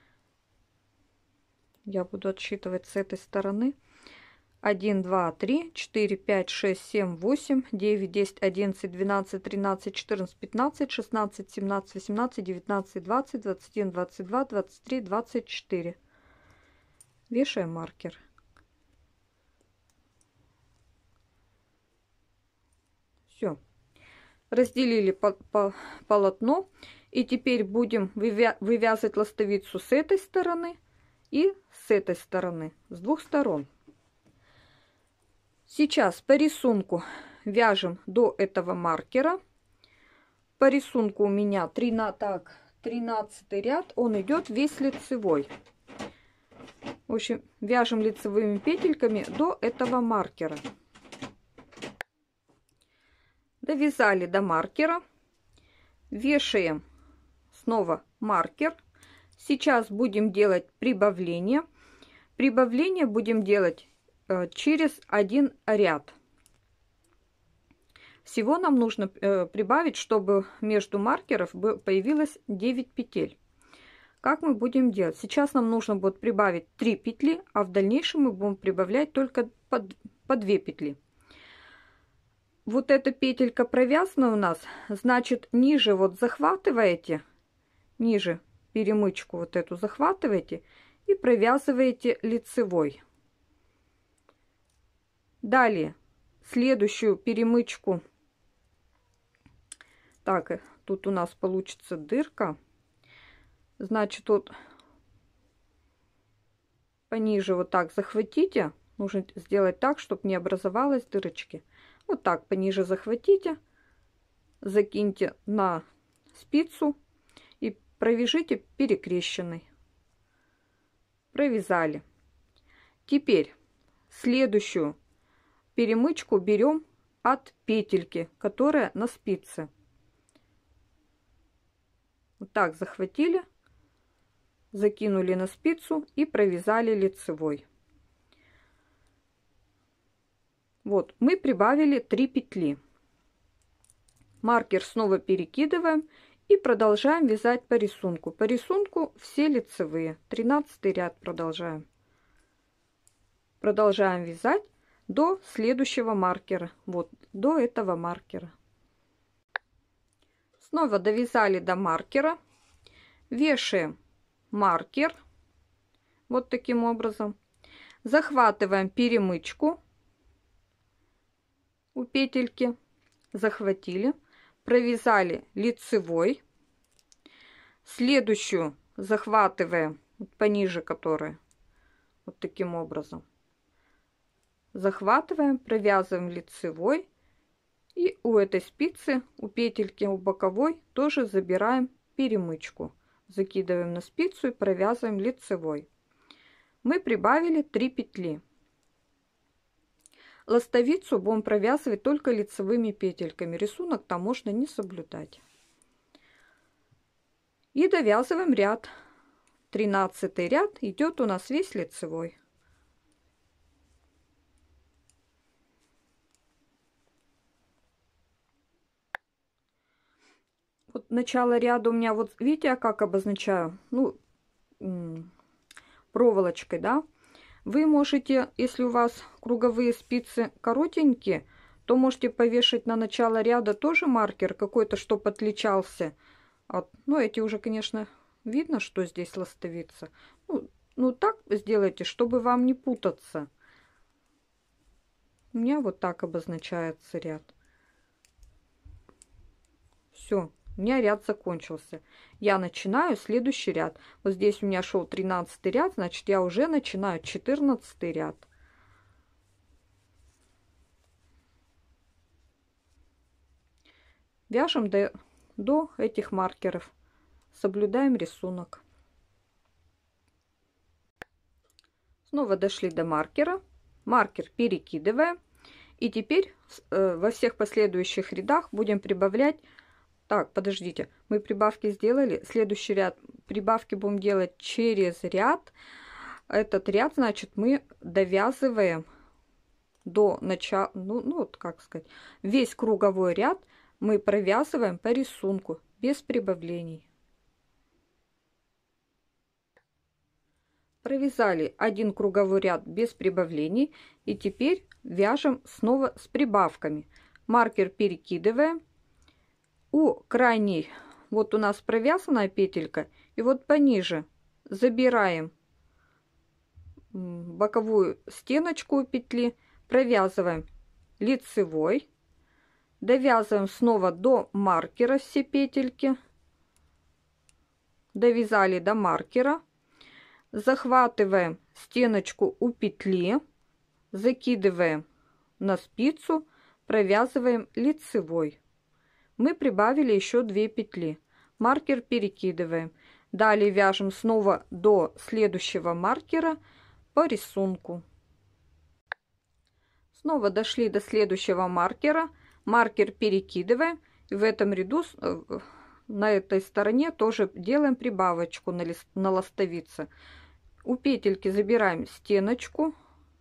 Я буду отсчитывать с этой стороны. 1, 2, 3, 4, 5, 6, 7, 8, 9, 10, 11, 12, 13, 14, 15, 16, 17, 18, 19, 20, 21, 22, 23, 24. Вешаем маркер. Все. Разделили полотно. И теперь будем вывязывать ластовицу с этой стороны и с этой стороны, с двух сторон. Сейчас по рисунку вяжем до этого маркера. По рисунку у меня 13 ряд, он идет весь лицевой. В общем, вяжем лицевыми петельками до этого маркера. Довязали до маркера, вешаем снова маркер. Сейчас будем делать прибавление. Прибавление будем делать через один ряд. Всего нам нужно прибавить, чтобы между маркеров появилось 9 петель. Как мы будем делать? Сейчас нам нужно будет прибавить 3 петли, а в дальнейшем мы будем прибавлять только по 2 петли. Вот эта петелька провязана у нас, значит, ниже вот захватываете, ниже перемычку вот эту захватываете и провязываете лицевой. Далее следующую перемычку, так, тут у нас получится дырка, значит, вот пониже вот так захватите, нужно сделать так, чтобы не образовалось дырочки. Вот так пониже захватите, закиньте на спицу и провяжите перекрещенной. Провязали. Теперь следующую перемычку берем от петельки, которая на спице. Вот так захватили, закинули на спицу и провязали лицевой. Вот, мы прибавили 3 петли. Маркер снова перекидываем и продолжаем вязать по рисунку. По рисунку все лицевые. 13 ряд продолжаем. Продолжаем вязать до следующего маркера. Вот, до этого маркера. Снова довязали до маркера. Вешаем маркер. Вот таким образом. Захватываем перемычку у петельки, захватили, провязали лицевой, следующую захватываем пониже которой, вот таким образом, захватываем, провязываем лицевой, и у этой спицы, у петельки, у боковой тоже забираем перемычку, закидываем на спицу и провязываем лицевой. Мы прибавили 3 петли. Ластовицу будем провязывать только лицевыми петельками. Рисунок там можно не соблюдать. И довязываем ряд. 13 ряд идет у нас весь лицевой. Вот начало ряда у меня, вот видите, я как обозначаю? Ну, проволочкой, да? Вы можете, если у вас круговые спицы коротенькие, то можете повешать на начало ряда тоже маркер какой-то, чтобы отличался от... Ну, эти уже, конечно, видно, что здесь ластовица. Ну, так сделайте, чтобы вам не путаться. У меня вот так обозначается ряд. Все. У меня ряд закончился. Я начинаю следующий ряд. Вот здесь у меня шел 13 ряд, значит, я уже начинаю 14 ряд. Вяжем до этих маркеров. Соблюдаем рисунок. Снова дошли до маркера. Маркер перекидываем. И теперь во всех последующих рядах будем прибавлять. Так, подождите, мы прибавки сделали. Следующий ряд прибавки будем делать через ряд. Этот ряд, значит, мы довязываем до начала, ну вот как сказать, весь круговой ряд мы провязываем по рисунку без прибавлений. Провязали один круговой ряд без прибавлений, и теперь вяжем снова с прибавками. Маркер перекидываем. У крайней, вот у нас провязанная петелька, и вот пониже забираем боковую стеночку у петли, провязываем лицевой, довязываем снова до маркера все петельки, довязали до маркера, захватываем стеночку у петли, закидываем на спицу, провязываем лицевой. Мы прибавили еще 2 петли. Маркер перекидываем. Далее вяжем снова до следующего маркера по рисунку. Снова дошли до следующего маркера. Маркер перекидываем. И в этом ряду на этой стороне тоже делаем прибавочку на ластовице. У петельки забираем стеночку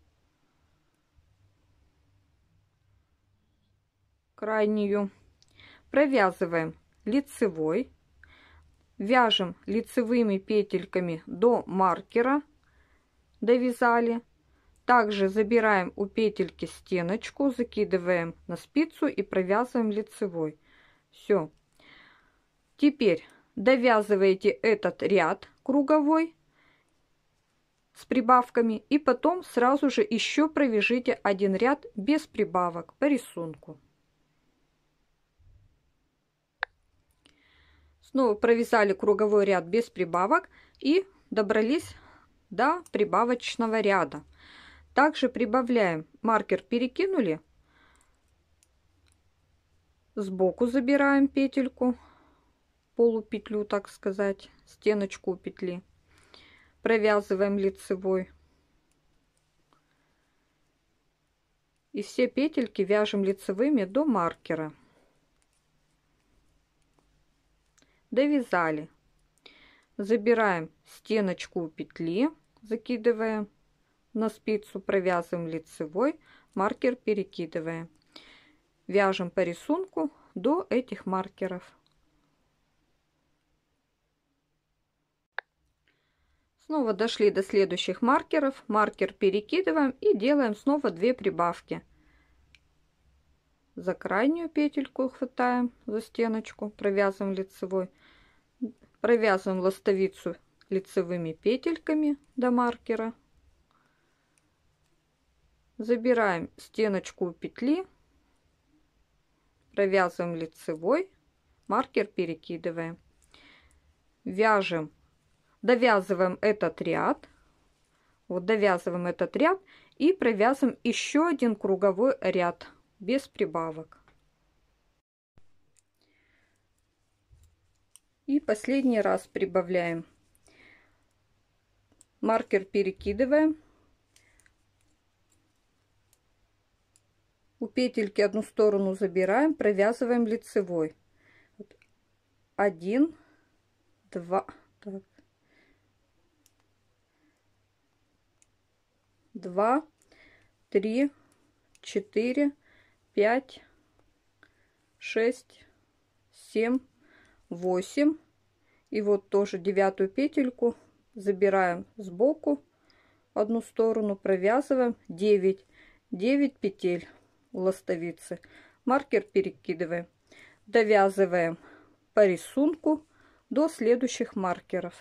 крайнюю. Провязываем лицевой, вяжем лицевыми петельками до маркера, довязали. Также забираем у петельки стеночку, закидываем на спицу и провязываем лицевой. Все. Теперь довязываете этот ряд круговой с прибавками и потом сразу же еще провяжите один ряд без прибавок по рисунку. Снова провязали круговой ряд без прибавок и добрались до прибавочного ряда. Также прибавляем, маркер перекинули, сбоку забираем петельку, полупетлю, так сказать, стеночку у петли, провязываем лицевой. И все петельки вяжем лицевыми до маркера. Довязали, забираем стеночку у петли, закидываем на спицу, провязываем лицевой, маркер перекидываем, вяжем по рисунку до этих маркеров. Снова дошли до следующих маркеров, маркер перекидываем и делаем снова 2 прибавки. За крайнюю петельку хватаем за стеночку, провязываем лицевой, провязываем ластовицу лицевыми петельками до маркера, забираем стеночку у петли, провязываем лицевой, маркер перекидываем, вяжем, довязываем этот ряд, вот довязываем этот ряд и провязываем еще один круговой ряд без прибавок. И последний раз прибавляем. Маркер перекидываем. У петельки одну сторону забираем, провязываем лицевой. 1, 2, так. 2, 3, 4, 5, 6, 7, 8. И вот тоже 9-ю петельку забираем сбоку, одну сторону провязываем 9 петель ластовицы. Маркер перекидываем, довязываем по рисунку до следующих маркеров.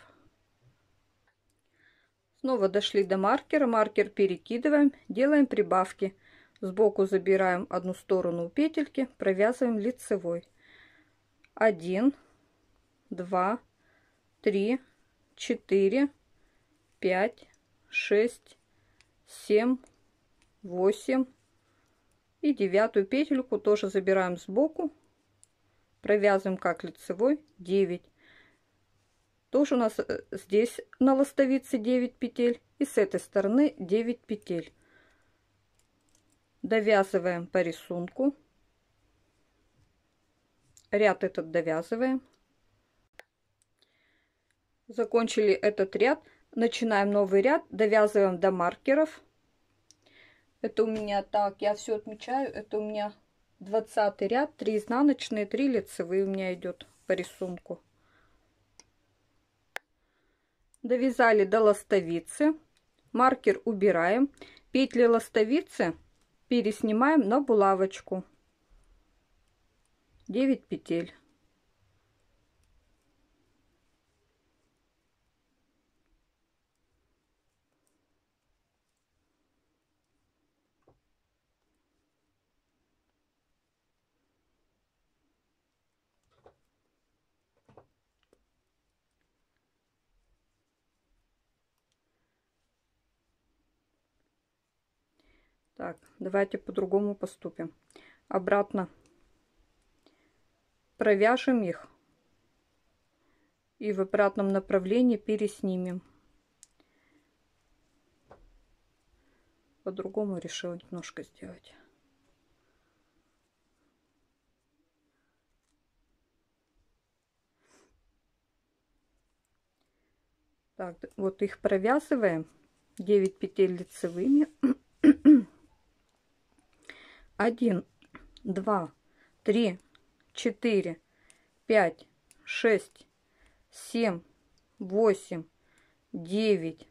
Снова дошли до маркера, маркер перекидываем, делаем прибавки. Сбоку забираем одну сторону у петельки, провязываем лицевой. 1, 2, 3, 4, 5, 6, 7, 8. И 9-ю петельку тоже забираем сбоку, провязываем как лицевой 9. Тоже у нас здесь на ластовице 9 петель. И с этой стороны 9 петель. Довязываем по рисунку. Ряд этот довязываем. Закончили этот ряд. Начинаем новый ряд. Довязываем до маркеров. Это у меня так, я все отмечаю. Это у меня 20 ряд. 3 изнаночные, 3 лицевые у меня идет по рисунку. Довязали до ластовицы. Маркер убираем. Петли ластовицы переснимаем на булавочку. 9 петель. Так, давайте по-другому поступим. Обратно провяжем их и в обратном направлении переснимем. По-другому решила немножко сделать. Так, вот их провязываем. 9 петель лицевыми. 1, 2, 3, 4, 5, 6, 7, 8, 9.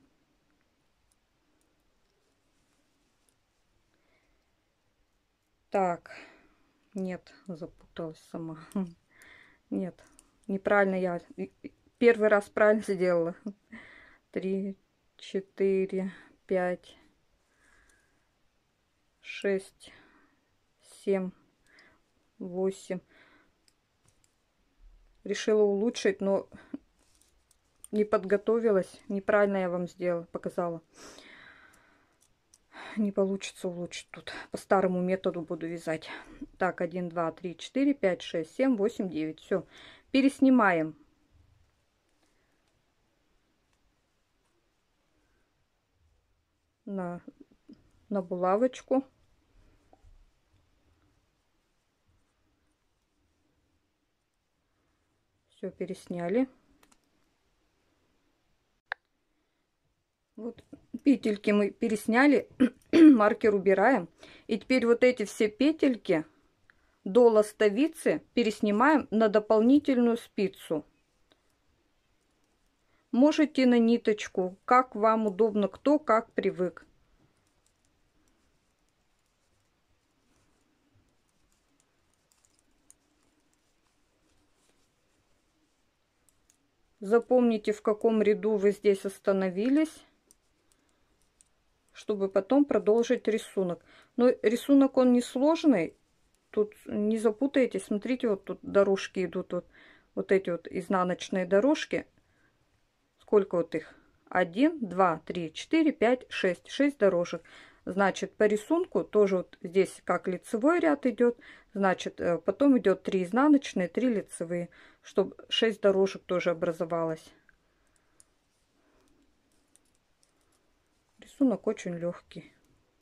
Так, нет, запуталась сама. Нет, неправильно я первый раз правильно сделала. 3, 4, 5, 6, 7, 8. Решила улучшить, но не подготовилась. Неправильно я вам сделала, показала. Не получится улучшить тут. По старому методу буду вязать. Так, 1, 2, 3, 4, 5, 6, 7, 8, 9. Все. Переснимаем. На булавочку. Все, пересняли. Вот петельки мы пересняли, маркер убираем. И теперь вот эти все петельки до ластовицы переснимаем на дополнительную спицу. Можете на ниточку, как вам удобно, кто как привык. Запомните, в каком ряду вы здесь остановились, чтобы потом продолжить рисунок. Но рисунок он несложный, тут не запутаетесь. Смотрите, вот тут дорожки идут, вот эти вот изнаночные дорожки. Сколько вот их? 1, 2, 3, 4, 5, 6. 6 дорожек. Значит, по рисунку тоже вот здесь как лицевой ряд идет. Значит, потом идет 3 изнаночные, 3 лицевые, чтобы 6 дорожек тоже образовалось. Рисунок очень легкий.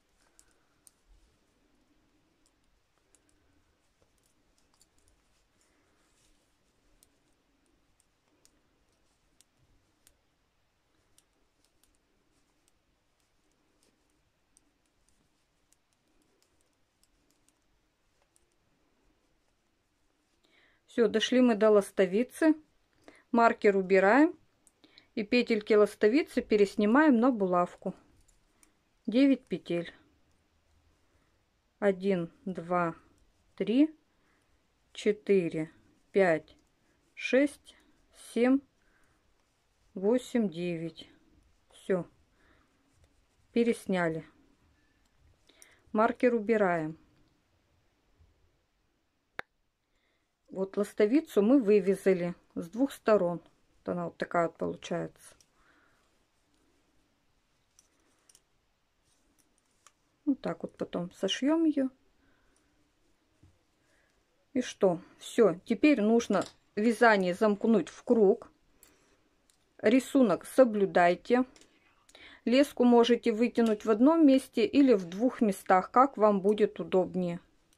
Все, дошли мы до ластовицы. Маркер убираем. И петельки ластовицы переснимаем на булавку. 9 петель. 1, 2, 3, 4, 5, 6, 7, 8, 9. Все. Пересняли. Маркер убираем. Вот ластовицу мы вывязали с двух сторон. Вот она вот такая вот получается. Вот так вот потом сошьем ее. И что? Все. Теперь нужно вязание замкнуть в круг. Рисунок соблюдайте. Леску можете вытянуть в одном месте или в двух местах, как вам будет удобнее.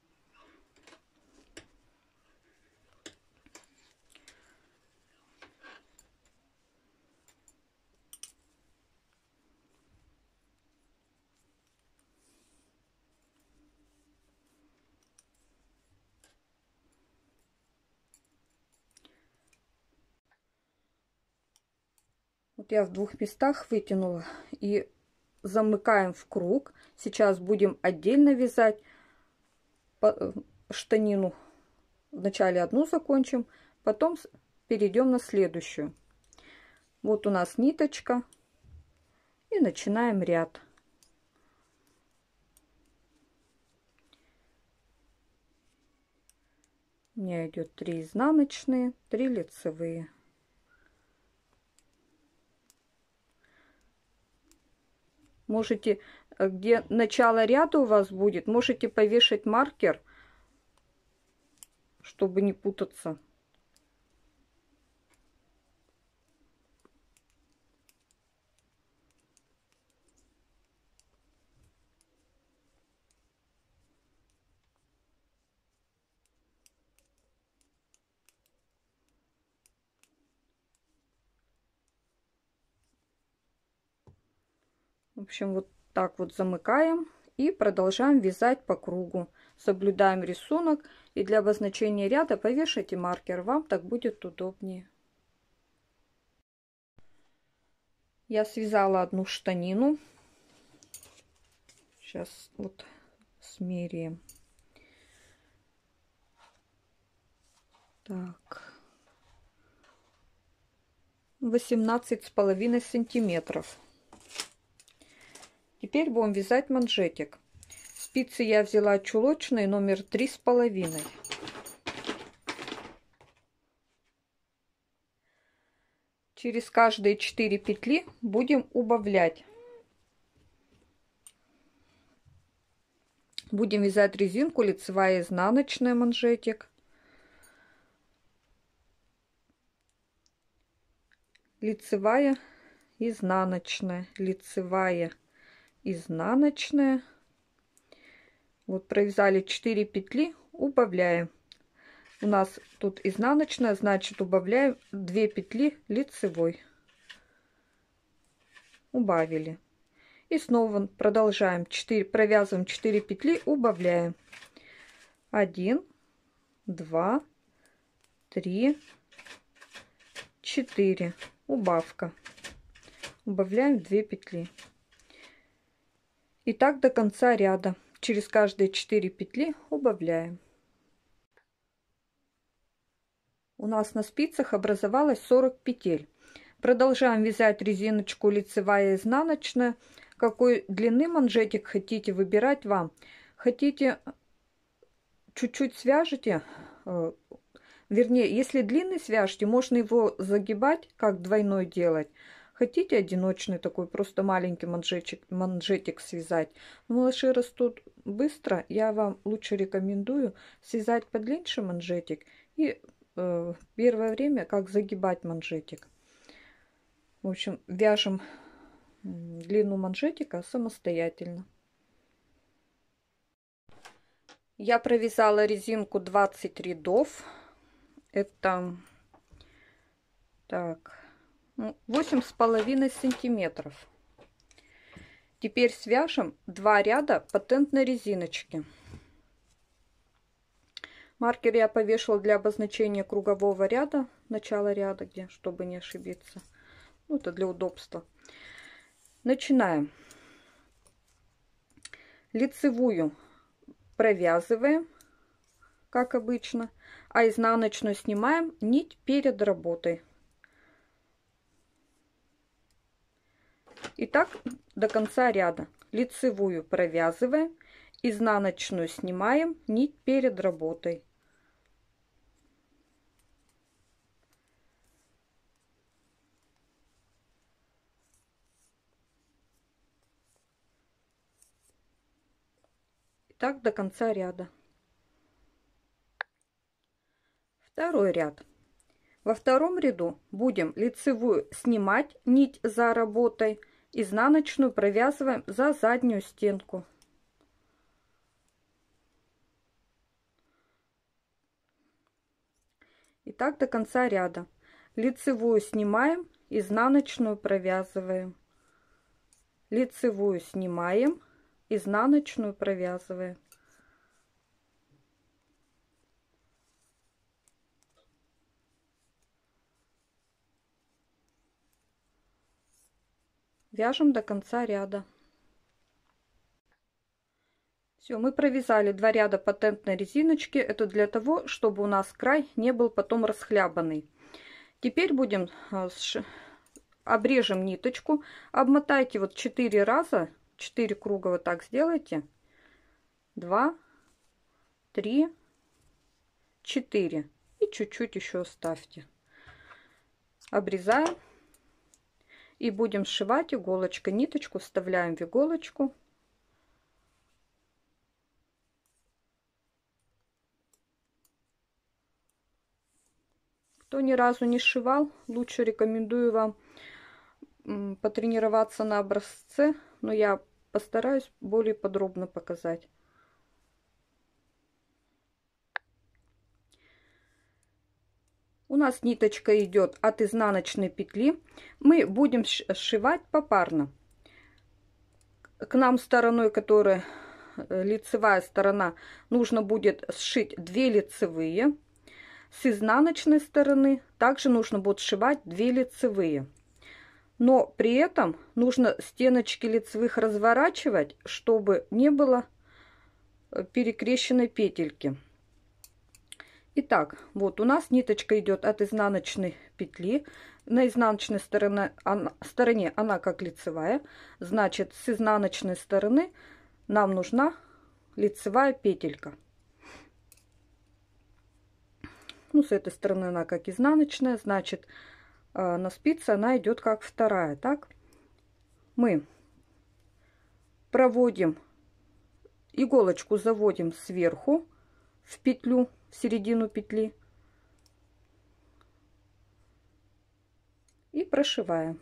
Вот я в двух местах вытянула и замыкаем в круг. Сейчас будем отдельно вязать штанину. Вначале одну закончим, потом перейдем на следующую. Вот у нас ниточка и начинаем ряд. У меня идет 3 изнаночные, 3 лицевые. Можете, где начало ряда у вас будет, можете повешать маркер, чтобы не путаться. В общем, вот так вот замыкаем и продолжаем вязать по кругу. Соблюдаем рисунок, и для обозначения ряда повешайте маркер, вам так будет удобнее. Я связала одну штанину. Сейчас вот смеряем. Так, 18,5 сантиметров. Теперь будем вязать манжетик. Спицы я взяла чулочные номер 3,5. Через каждые 4 петли будем убавлять. Будем вязать резинку лицевая, изнаночная, манжетик. Лицевая, изнаночная, лицевая, изнаночная. Вот провязали 4 петли, убавляем. У нас тут изнаночная, значит убавляем 2 петли лицевой. Убавили. И снова продолжаем. Провязываем 4 петли, убавляем. 1, 2, 3, 4. Убавка. Убавляем 2 петли. И так до конца ряда. Через каждые 4 петли убавляем. У нас на спицах образовалось 40 петель. Продолжаем вязать резиночку лицевая, изнаночная. Какой длины манжетик хотите, выбирать вам. Хотите, чуть-чуть свяжете, вернее, если длинный свяжете, можно его загибать, как двойной делать. Хотите одиночный такой, просто маленький манжетик связать. Но малыши растут быстро, я вам лучше рекомендую связать подлиннее манжетик и первое время как загибать манжетик. В общем, вяжем длину манжетика самостоятельно. Я провязала резинку 20 рядов. Это так, 8,5 сантиметров. Теперь свяжем 2 ряда патентной резиночки. Маркер я повешала для обозначения кругового ряда, начала ряда, где, чтобы не ошибиться. Ну, это для удобства. Начинаем. Лицевую провязываем, как обычно, а изнаночную снимаем нить перед работой. И так до конца ряда. Лицевую провязываем, изнаночную снимаем нить перед работой. Так до конца ряда. Второй ряд. Во втором ряду будем лицевую снимать нить за работой, изнаночную провязываем за заднюю стенку. И так до конца ряда. Лицевую снимаем, изнаночную провязываем. Лицевую снимаем, изнаночную провязываем. Вяжем до конца ряда. Все, мы провязали 2 ряда патентной резиночки. Это для того, чтобы у нас край не был потом расхлябанный. Теперь будем обрежем ниточку. Обмотайте вот 4 раза, 4 круга вот так сделайте. 2, 3, 4. И чуть-чуть еще оставьте. Обрезаем. И будем сшивать иголочкой. Ниточку вставляем в иголочку. Кто ни разу не сшивал, лучше рекомендую вам потренироваться на образце, но я постараюсь более подробно показать. У нас ниточка идет от изнаночной петли. Мы будем сшивать попарно. К нам стороной, которая лицевая сторона, нужно будет сшить 2 лицевые. С изнаночной стороны также нужно будет сшивать 2 лицевые. Но при этом нужно стеночки лицевых разворачивать, чтобы не было перекрещенной петельки. Итак, вот у нас ниточка идет от изнаночной петли. На изнаночной стороне она как лицевая. Значит, с изнаночной стороны нам нужна лицевая петелька. Ну, с этой стороны она как изнаночная, значит, на спице она идет как вторая. Так, мы проводим иголочку, заводим сверху в петлю, в середину петли и прошиваем.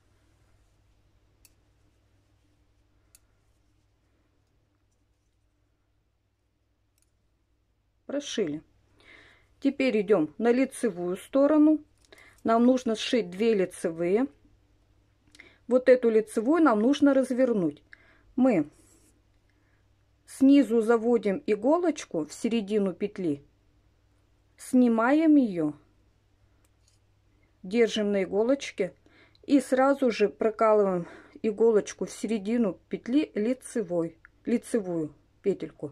Прошили. Теперь идем на лицевую сторону. Нам нужно сшить 2 лицевые. Вот эту лицевую нам нужно развернуть. Мы снизу заводим иголочку в середину петли, снимаем ее, держим на иголочке и сразу же прокалываем иголочку в середину петли лицевую петельку.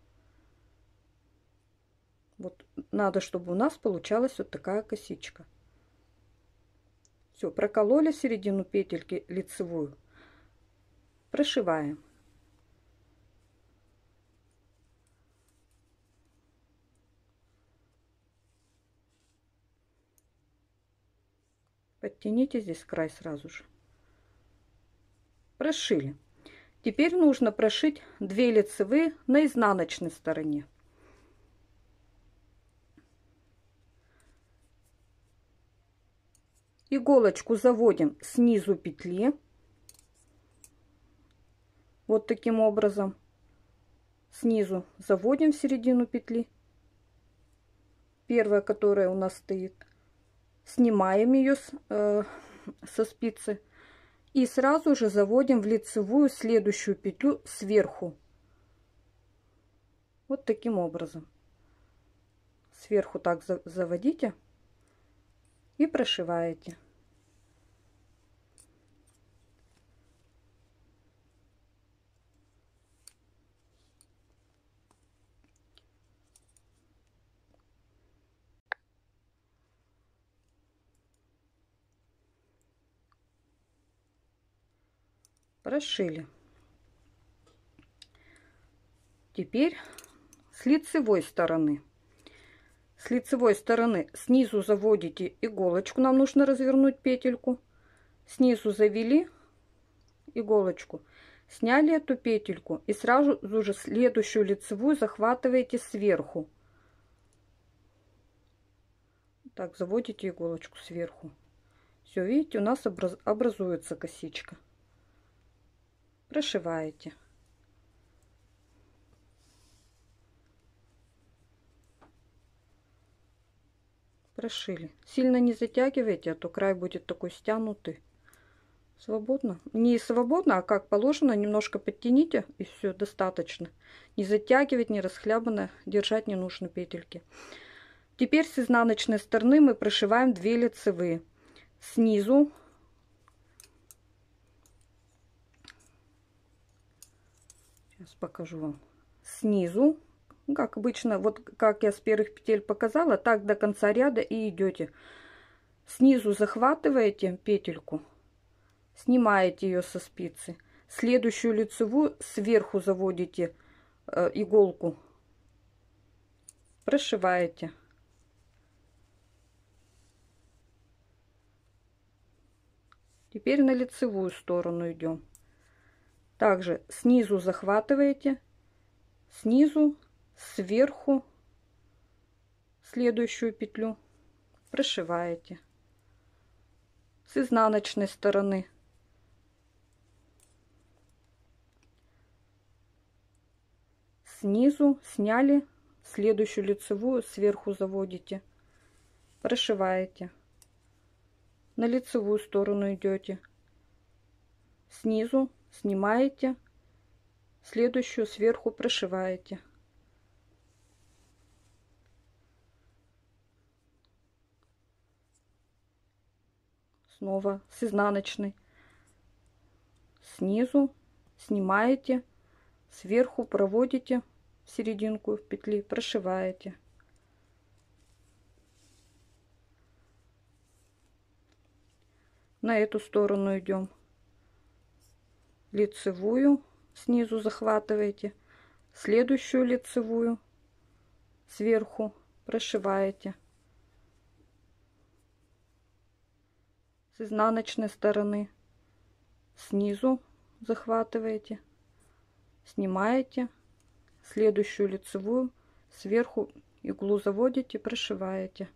Вот надо, чтобы у нас получалась вот такая косичка. Все, прокололи середину петельки лицевую, прошиваем. Подтяните здесь край сразу же. Прошили. Теперь нужно прошить 2 лицевые на изнаночной стороне. Иголочку заводим снизу петли. Вот таким образом. Снизу заводим в середину петли. Первая, которая у нас стоит. Снимаем ее со спицы. И сразу же заводим в лицевую следующую петлю сверху. Вот таким образом. Сверху так заводите. И прошиваете. Прошили. Теперь с лицевой стороны. С лицевой стороны снизу заводите иголочку, нам нужно развернуть петельку. Снизу завели иголочку, сняли эту петельку и сразу же следующую лицевую захватываете сверху. Так, заводите иголочку сверху. Все, видите, у нас образуется косичка. Прошиваете. Прошили. Сильно не затягивайте, а то край будет такой стянутый. Свободно. Не свободно, а как положено, немножко подтяните, и все, достаточно. Не затягивать, не расхлябанно, держать не нужно петельки. Теперь с изнаночной стороны мы прошиваем 2 лицевые. Снизу сейчас покажу вам. Снизу, как обычно, вот как я с первых петель показала, так до конца ряда и идете. Снизу захватываете петельку, снимаете ее со спицы. Следующую лицевую сверху заводите иголку, прошиваете. Теперь на лицевую сторону идем. Также снизу захватываете, снизу, сверху следующую петлю прошиваете. С изнаночной стороны снизу сняли, следующую лицевую сверху заводите, прошиваете. На лицевую сторону идете, снизу снимаете, следующую сверху прошиваете. Снова с изнаночной, снизу снимаете, сверху проводите в серединку петли, прошиваете. На эту сторону идем. Лицевую снизу захватываете, следующую лицевую сверху прошиваете. С изнаночной стороны снизу захватываете, снимаете, следующую лицевую сверху иглу заводите, прошиваете.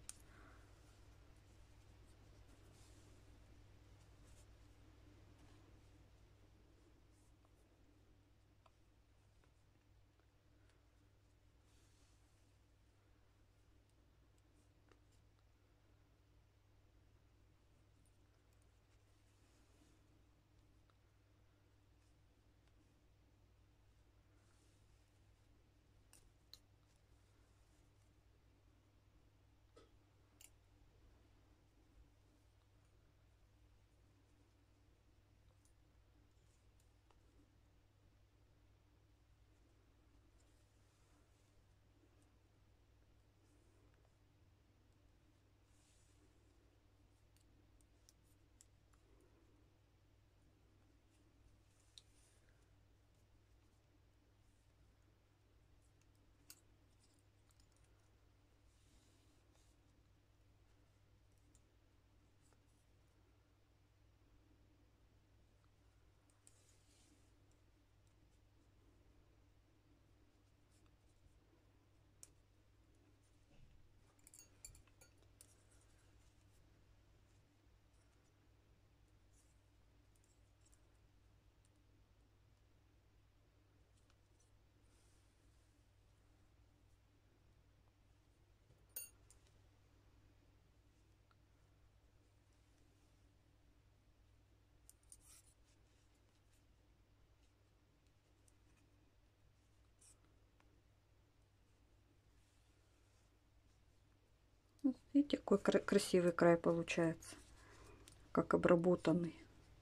Видите, какой красивый край получается, как обработанный.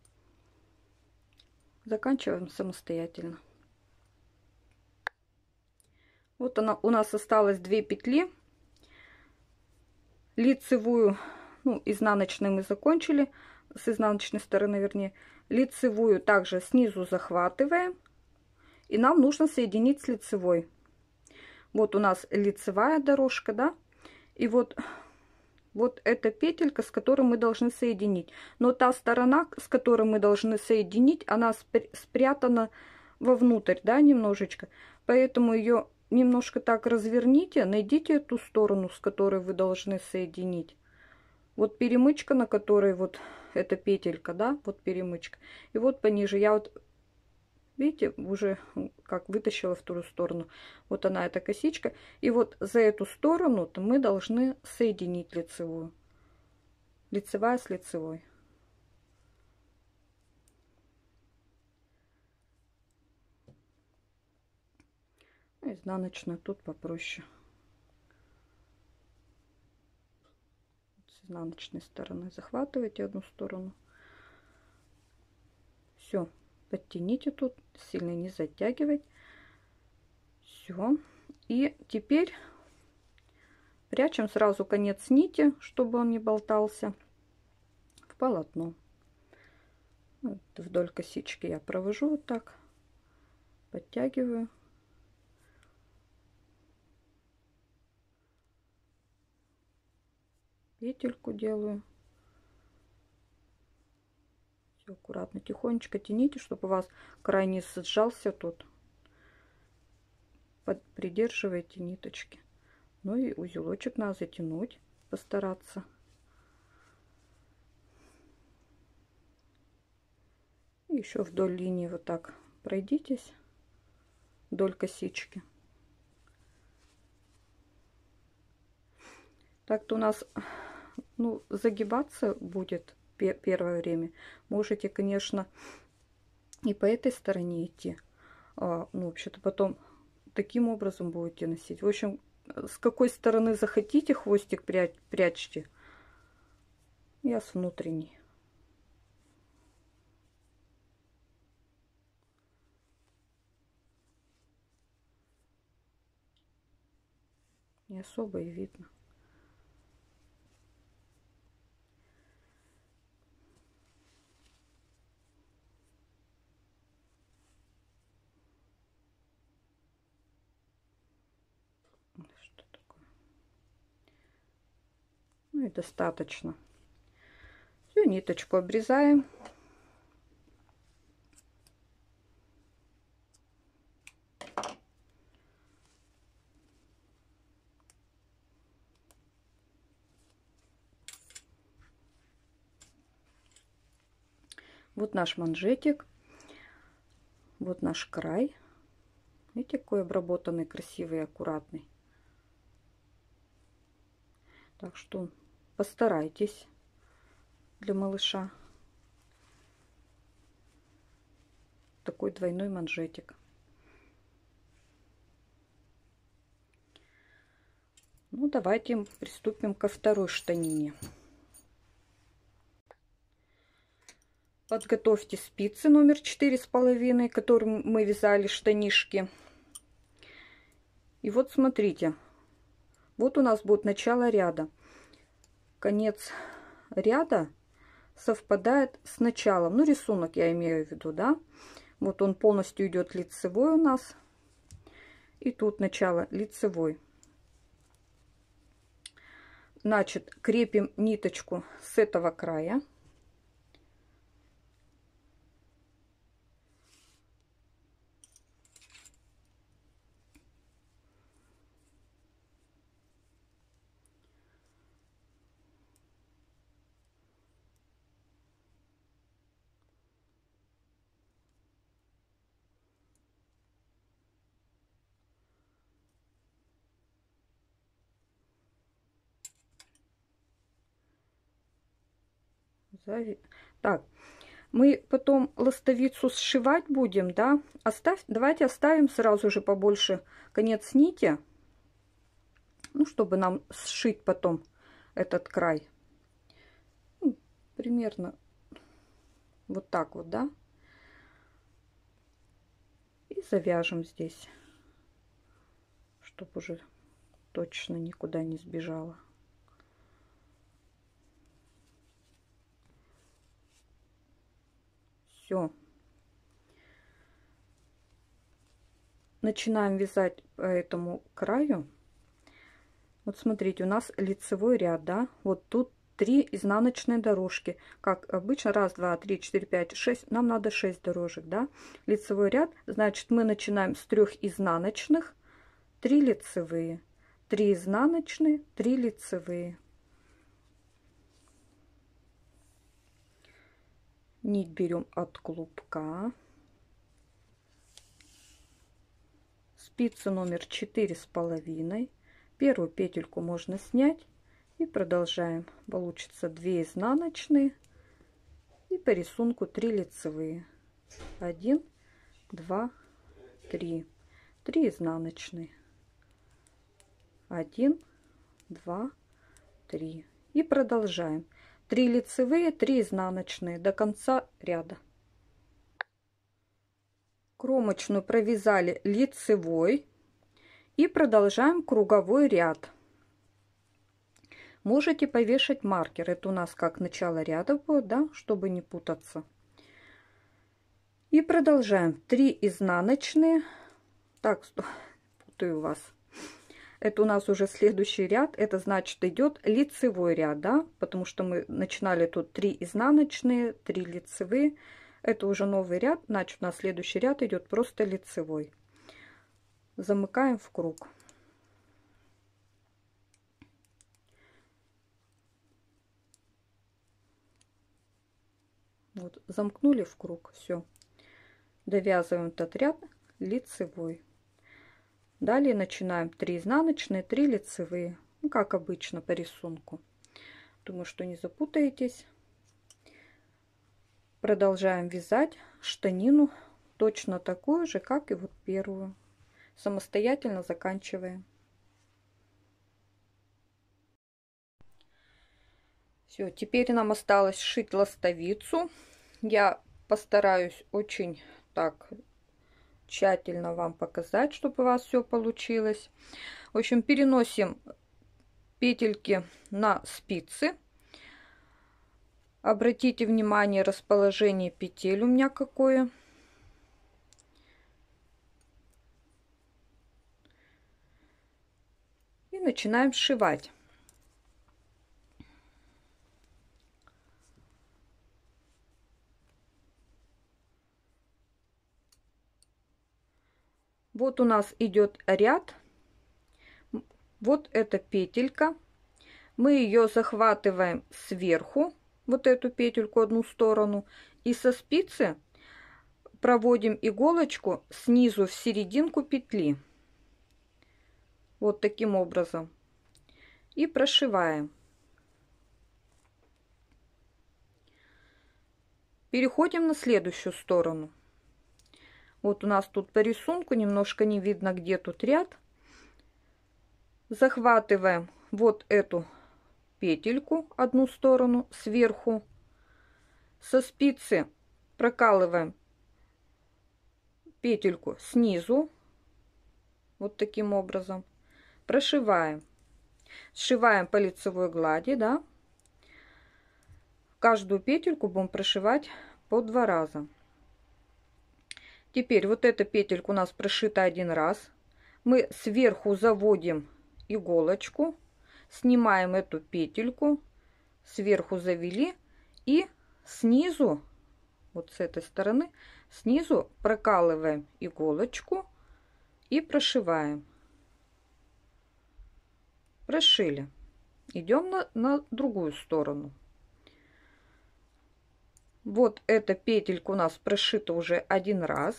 Заканчиваем самостоятельно. Вот она, у нас осталось 2 петли. Лицевую, ну, изнаночной мы закончили, с изнаночной стороны, вернее. Лицевую также снизу захватываем, и нам нужно соединить с лицевой. Вот у нас лицевая дорожка, да, и вот эта петелька, с которой мы должны соединить. Но та сторона, с которой мы должны соединить, она спрятана вовнутрь, да, немножечко. Поэтому ее немножко так разверните, найдите ту сторону, с которой вы должны соединить. Вот перемычка, на которой вот эта петелька, да, вот перемычка. И вот пониже я вот, видите, уже как вытащила в ту сторону. Вот она, эта косичка. И вот за эту сторону-то мы должны соединить лицевую. Лицевая с лицевой. Изнаночная тут попроще. С изнаночной стороны захватываете одну сторону. Все, подтяните тут, сильно не затягивать. Все. И теперь прячем сразу конец нити, чтобы он не болтался, в полотно. Вот вдоль косички я провожу вот так, подтягиваю. Петельку делаю. Все аккуратно, тихонечко тяните, чтобы у вас край не сжался тут. Придерживайте ниточки. Ну и узелочек надо затянуть, постараться. И еще вдоль линии вот так пройдитесь, вдоль косички. Так-то у нас, ну, загибаться будет первое время. Можете, конечно, и по этой стороне идти. Ну, вообще-то потом таким образом будете носить. В общем, с какой стороны захотите хвостик прячьте. Я с внутренней. Не особо и видно. Что такое? Ну и достаточно. Всю ниточку обрезаем. Вот наш манжетик, вот наш край. Видите, какой обработанный, красивый, аккуратный. Так что постарайтесь для малыша. Такой двойной манжетик. Ну, давайте приступим ко второй штанине. Подготовьте спицы номер 4,5, которым мы вязали штанишки. И вот смотрите, вот у нас будет начало ряда. Конец ряда совпадает с началом. Ну, рисунок я имею в виду, да. Вот он полностью идет лицевой у нас. И тут начало лицевой. Значит, крепим ниточку с этого края. Так, мы потом ластовицу сшивать будем, да? Давайте оставим сразу же побольше конец нити, ну, чтобы нам сшить потом этот край. Ну, примерно вот так вот, да? И завяжем здесь, чтобы уже точно никуда не сбежала. Все. Начинаем вязать по этому краю. Вот смотрите, у нас лицевой ряд, да? Вот тут 3 изнаночные дорожки. Как обычно, 1, 2, 3, 4, 5, 6. Нам надо 6 дорожек, да? Лицевой ряд, значит, мы начинаем с 3 изнаночных, 3 лицевые. 3 изнаночные, 3 лицевые. Нить берем от клубка. Спица номер 4,5. Первую петельку можно снять и продолжаем. Получится 2 изнаночные и по рисунку 3 лицевые. 1, 2, 3. 3 изнаночные. 1, 2, 3. И продолжаем. 3 лицевые, 3 изнаночные до конца ряда. Кромочную провязали лицевой и продолжаем круговой ряд. Можете повешать маркер. Это у нас как начало ряда будет, да, чтобы не путаться. И продолжаем. 3 изнаночные. Так, путаю вас. Это у нас уже следующий ряд. Это значит идет лицевой ряд, да, потому что мы начинали тут 3 изнаночные, 3 лицевые. Это уже новый ряд, значит у нас следующий ряд идет просто лицевой. Замыкаем в круг. Вот, замкнули в круг, все. Довязываем этот ряд лицевой. Далее начинаем 3 изнаночные, 3 лицевые, ну, как обычно по рисунку. Думаю, что не запутаетесь. Продолжаем вязать штанину точно такую же, как и вот первую. Самостоятельно заканчиваем. Все, теперь нам осталось сшить ластовицу. Я постараюсь очень так тщательно вам показать, чтобы у вас все получилось. В общем, переносим петельки на спицы. Обратите внимание, расположение петель у меня какое. И начинаем сшивать. Вот у нас идет ряд. Вот эта петелька. Мы ее захватываем сверху. Вот эту петельку одну сторону, и со спицы проводим иголочку снизу в серединку петли, вот таким образом, и прошиваем. Переходим на следующую сторону. Вот у нас тут по рисунку немножко не видно, где тут ряд. Захватываем вот эту петельку одну сторону сверху, со спицы прокалываем петельку снизу, вот таким образом, прошиваем, сшиваем по лицевой глади, да, каждую петельку будем прошивать по 2 раза. Теперь вот эта петелька у нас прошита 1 раз, мы сверху заводим иголочку, снимаем эту петельку, сверху завели и снизу, вот с этой стороны, снизу прокалываем иголочку и прошиваем. Прошили. Идем на другую сторону. Вот эта петелька у нас прошита уже 1 раз.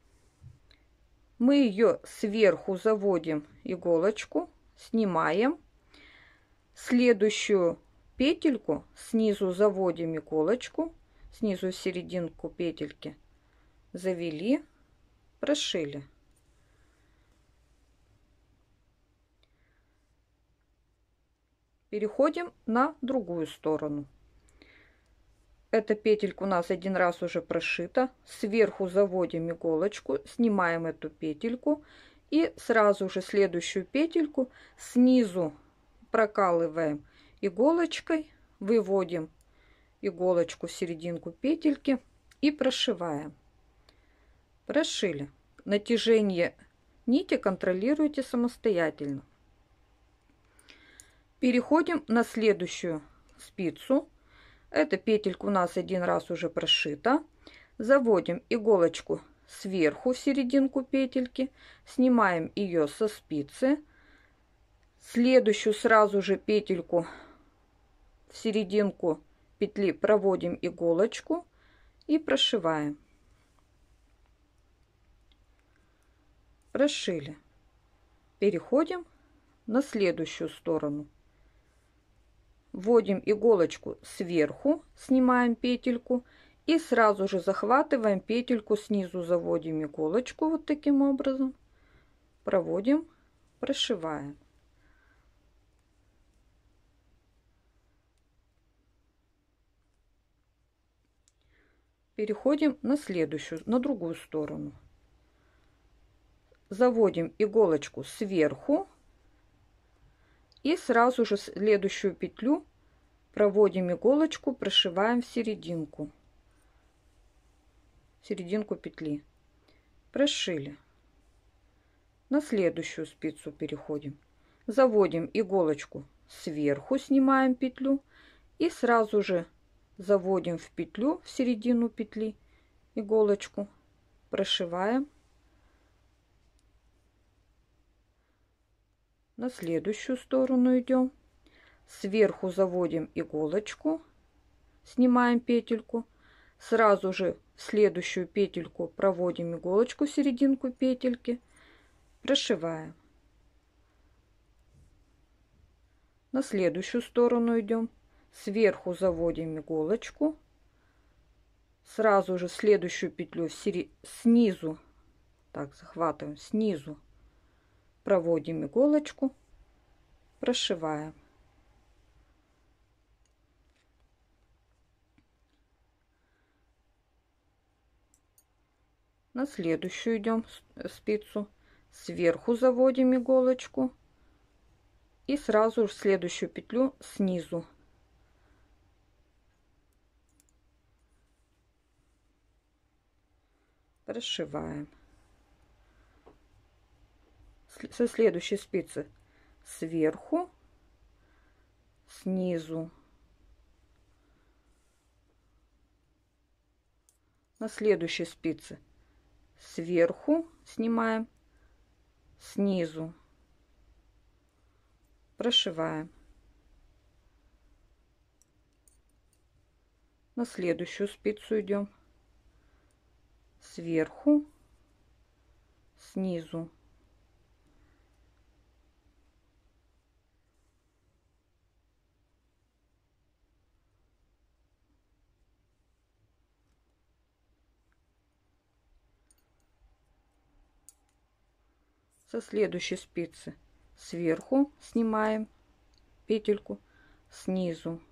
Мы ее сверху заводим иголочку, снимаем. Следующую петельку снизу заводим иголочку, снизу в серединку петельки завели, прошили. Переходим на другую сторону. Эта петелька у нас 1 раз уже прошита. Сверху заводим иголочку, снимаем эту петельку и сразу же следующую петельку снизу прокалываем иголочкой, выводим иголочку в серединку петельки и прошиваем. Прошили. Натяжение нити контролируйте самостоятельно. Переходим на следующую спицу. Эта петелька у нас 1 раз уже прошита. Заводим иголочку сверху в серединку петельки, снимаем ее со спицы. Следующую сразу же петельку в серединку петли проводим иголочку и прошиваем. Прошили. Переходим на следующую сторону. Вводим иголочку сверху, снимаем петельку и сразу же захватываем петельку снизу, заводим иголочку вот таким образом, проводим, прошиваем. Переходим на следующую, на другую сторону. Заводим иголочку сверху и сразу же следующую петлю проводим иголочку, прошиваем в серединку петли. Прошили. На следующую спицу переходим. Заводим иголочку сверху, снимаем петлю и сразу же заводим в петлю, в середину петли иголочку, прошиваем. На следующую сторону идем. Сверху заводим иголочку, снимаем петельку. Сразу же в следующую петельку проводим иголочку в серединку петельки, прошиваем. На следующую сторону идем. Сверху заводим иголочку. Сразу же следующую петлю снизу, так захватываем, снизу проводим иголочку, прошиваем. На следующую идем спицу, сверху заводим иголочку и сразу же следующую петлю снизу прошиваем. Со следующей спицы сверху, снизу, на следующей спице сверху снимаем, снизу прошиваем. На следующую спицу идем, сверху, снизу со следующей спицы сверху снимаем петельку, снизу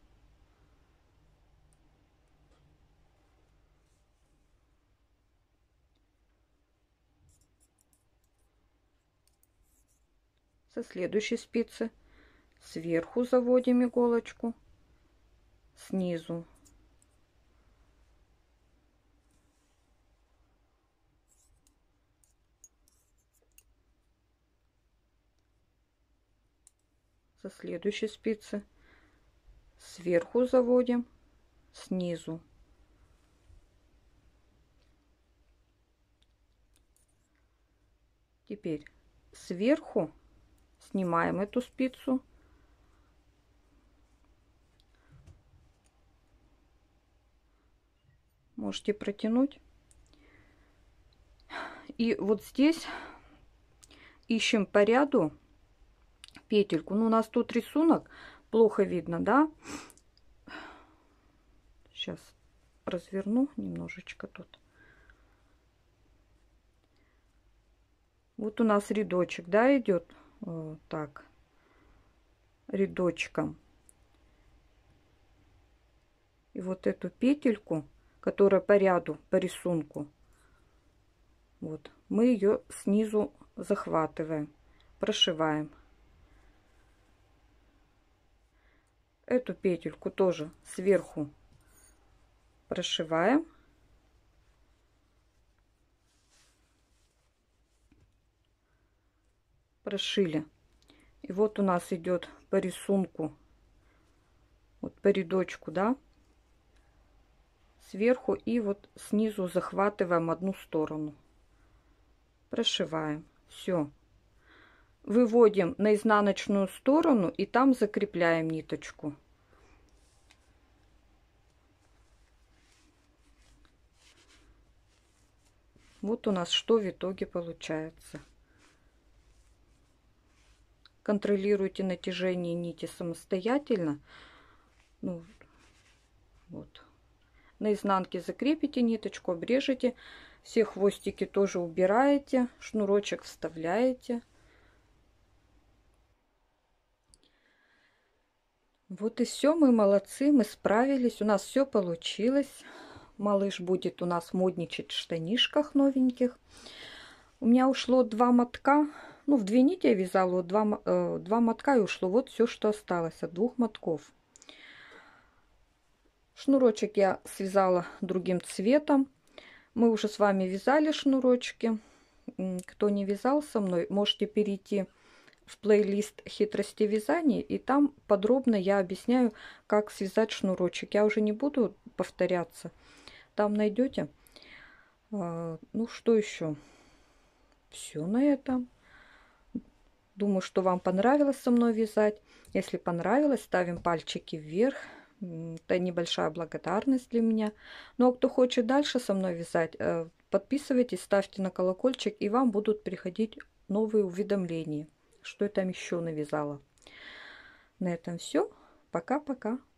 со следующей спицы сверху заводим иголочку, снизу со следующей спицы сверху заводим, снизу теперь сверху снимаем эту спицу, можете протянуть, и вот здесь ищем по ряду петельку. Ну, у нас тут рисунок, плохо видно, да? Сейчас разверну немножечко тут. Вот у нас рядочек, да, идет так, рядочком. И вот эту петельку, которая по ряду, по рисунку, вот, мы ее снизу захватываем, прошиваем. Эту петельку тоже сверху прошиваем. Прошили. И вот у нас идет по рисунку, вот по рядочку, да, сверху, и вот снизу захватываем одну сторону, прошиваем. Все. Выводим на изнаночную сторону и там закрепляем ниточку. Вот у нас что в итоге получается. Контролируйте натяжение нити самостоятельно. Ну, вот. На изнанке закрепите ниточку, обрежете. Все хвостики тоже убираете. Шнурочек вставляете. Вот и все, мы молодцы, мы справились, у нас все получилось. Малыш будет у нас модничать в штанишках новеньких. У меня ушло 2 мотка, ну в 2 нити я вязала, вот 2 мотка и ушло вот все, что осталось от 2 мотков. Шнурочек я связала другим цветом. Мы уже с вами вязали шнурочки. Кто не вязал со мной, можете перейти в плейлист хитрости вязания, и там подробно я объясняю, как связать шнурочек. Я уже не буду повторяться. Там найдете. Ну что еще? Все на этом. Думаю, что вам понравилось со мной вязать. Если понравилось, ставим пальчики вверх. Это небольшая благодарность для меня. Ну а кто хочет дальше со мной вязать, подписывайтесь, ставьте на колокольчик, и вам будут приходить новые уведомления, что я там еще навязала. На этом все. Пока-пока.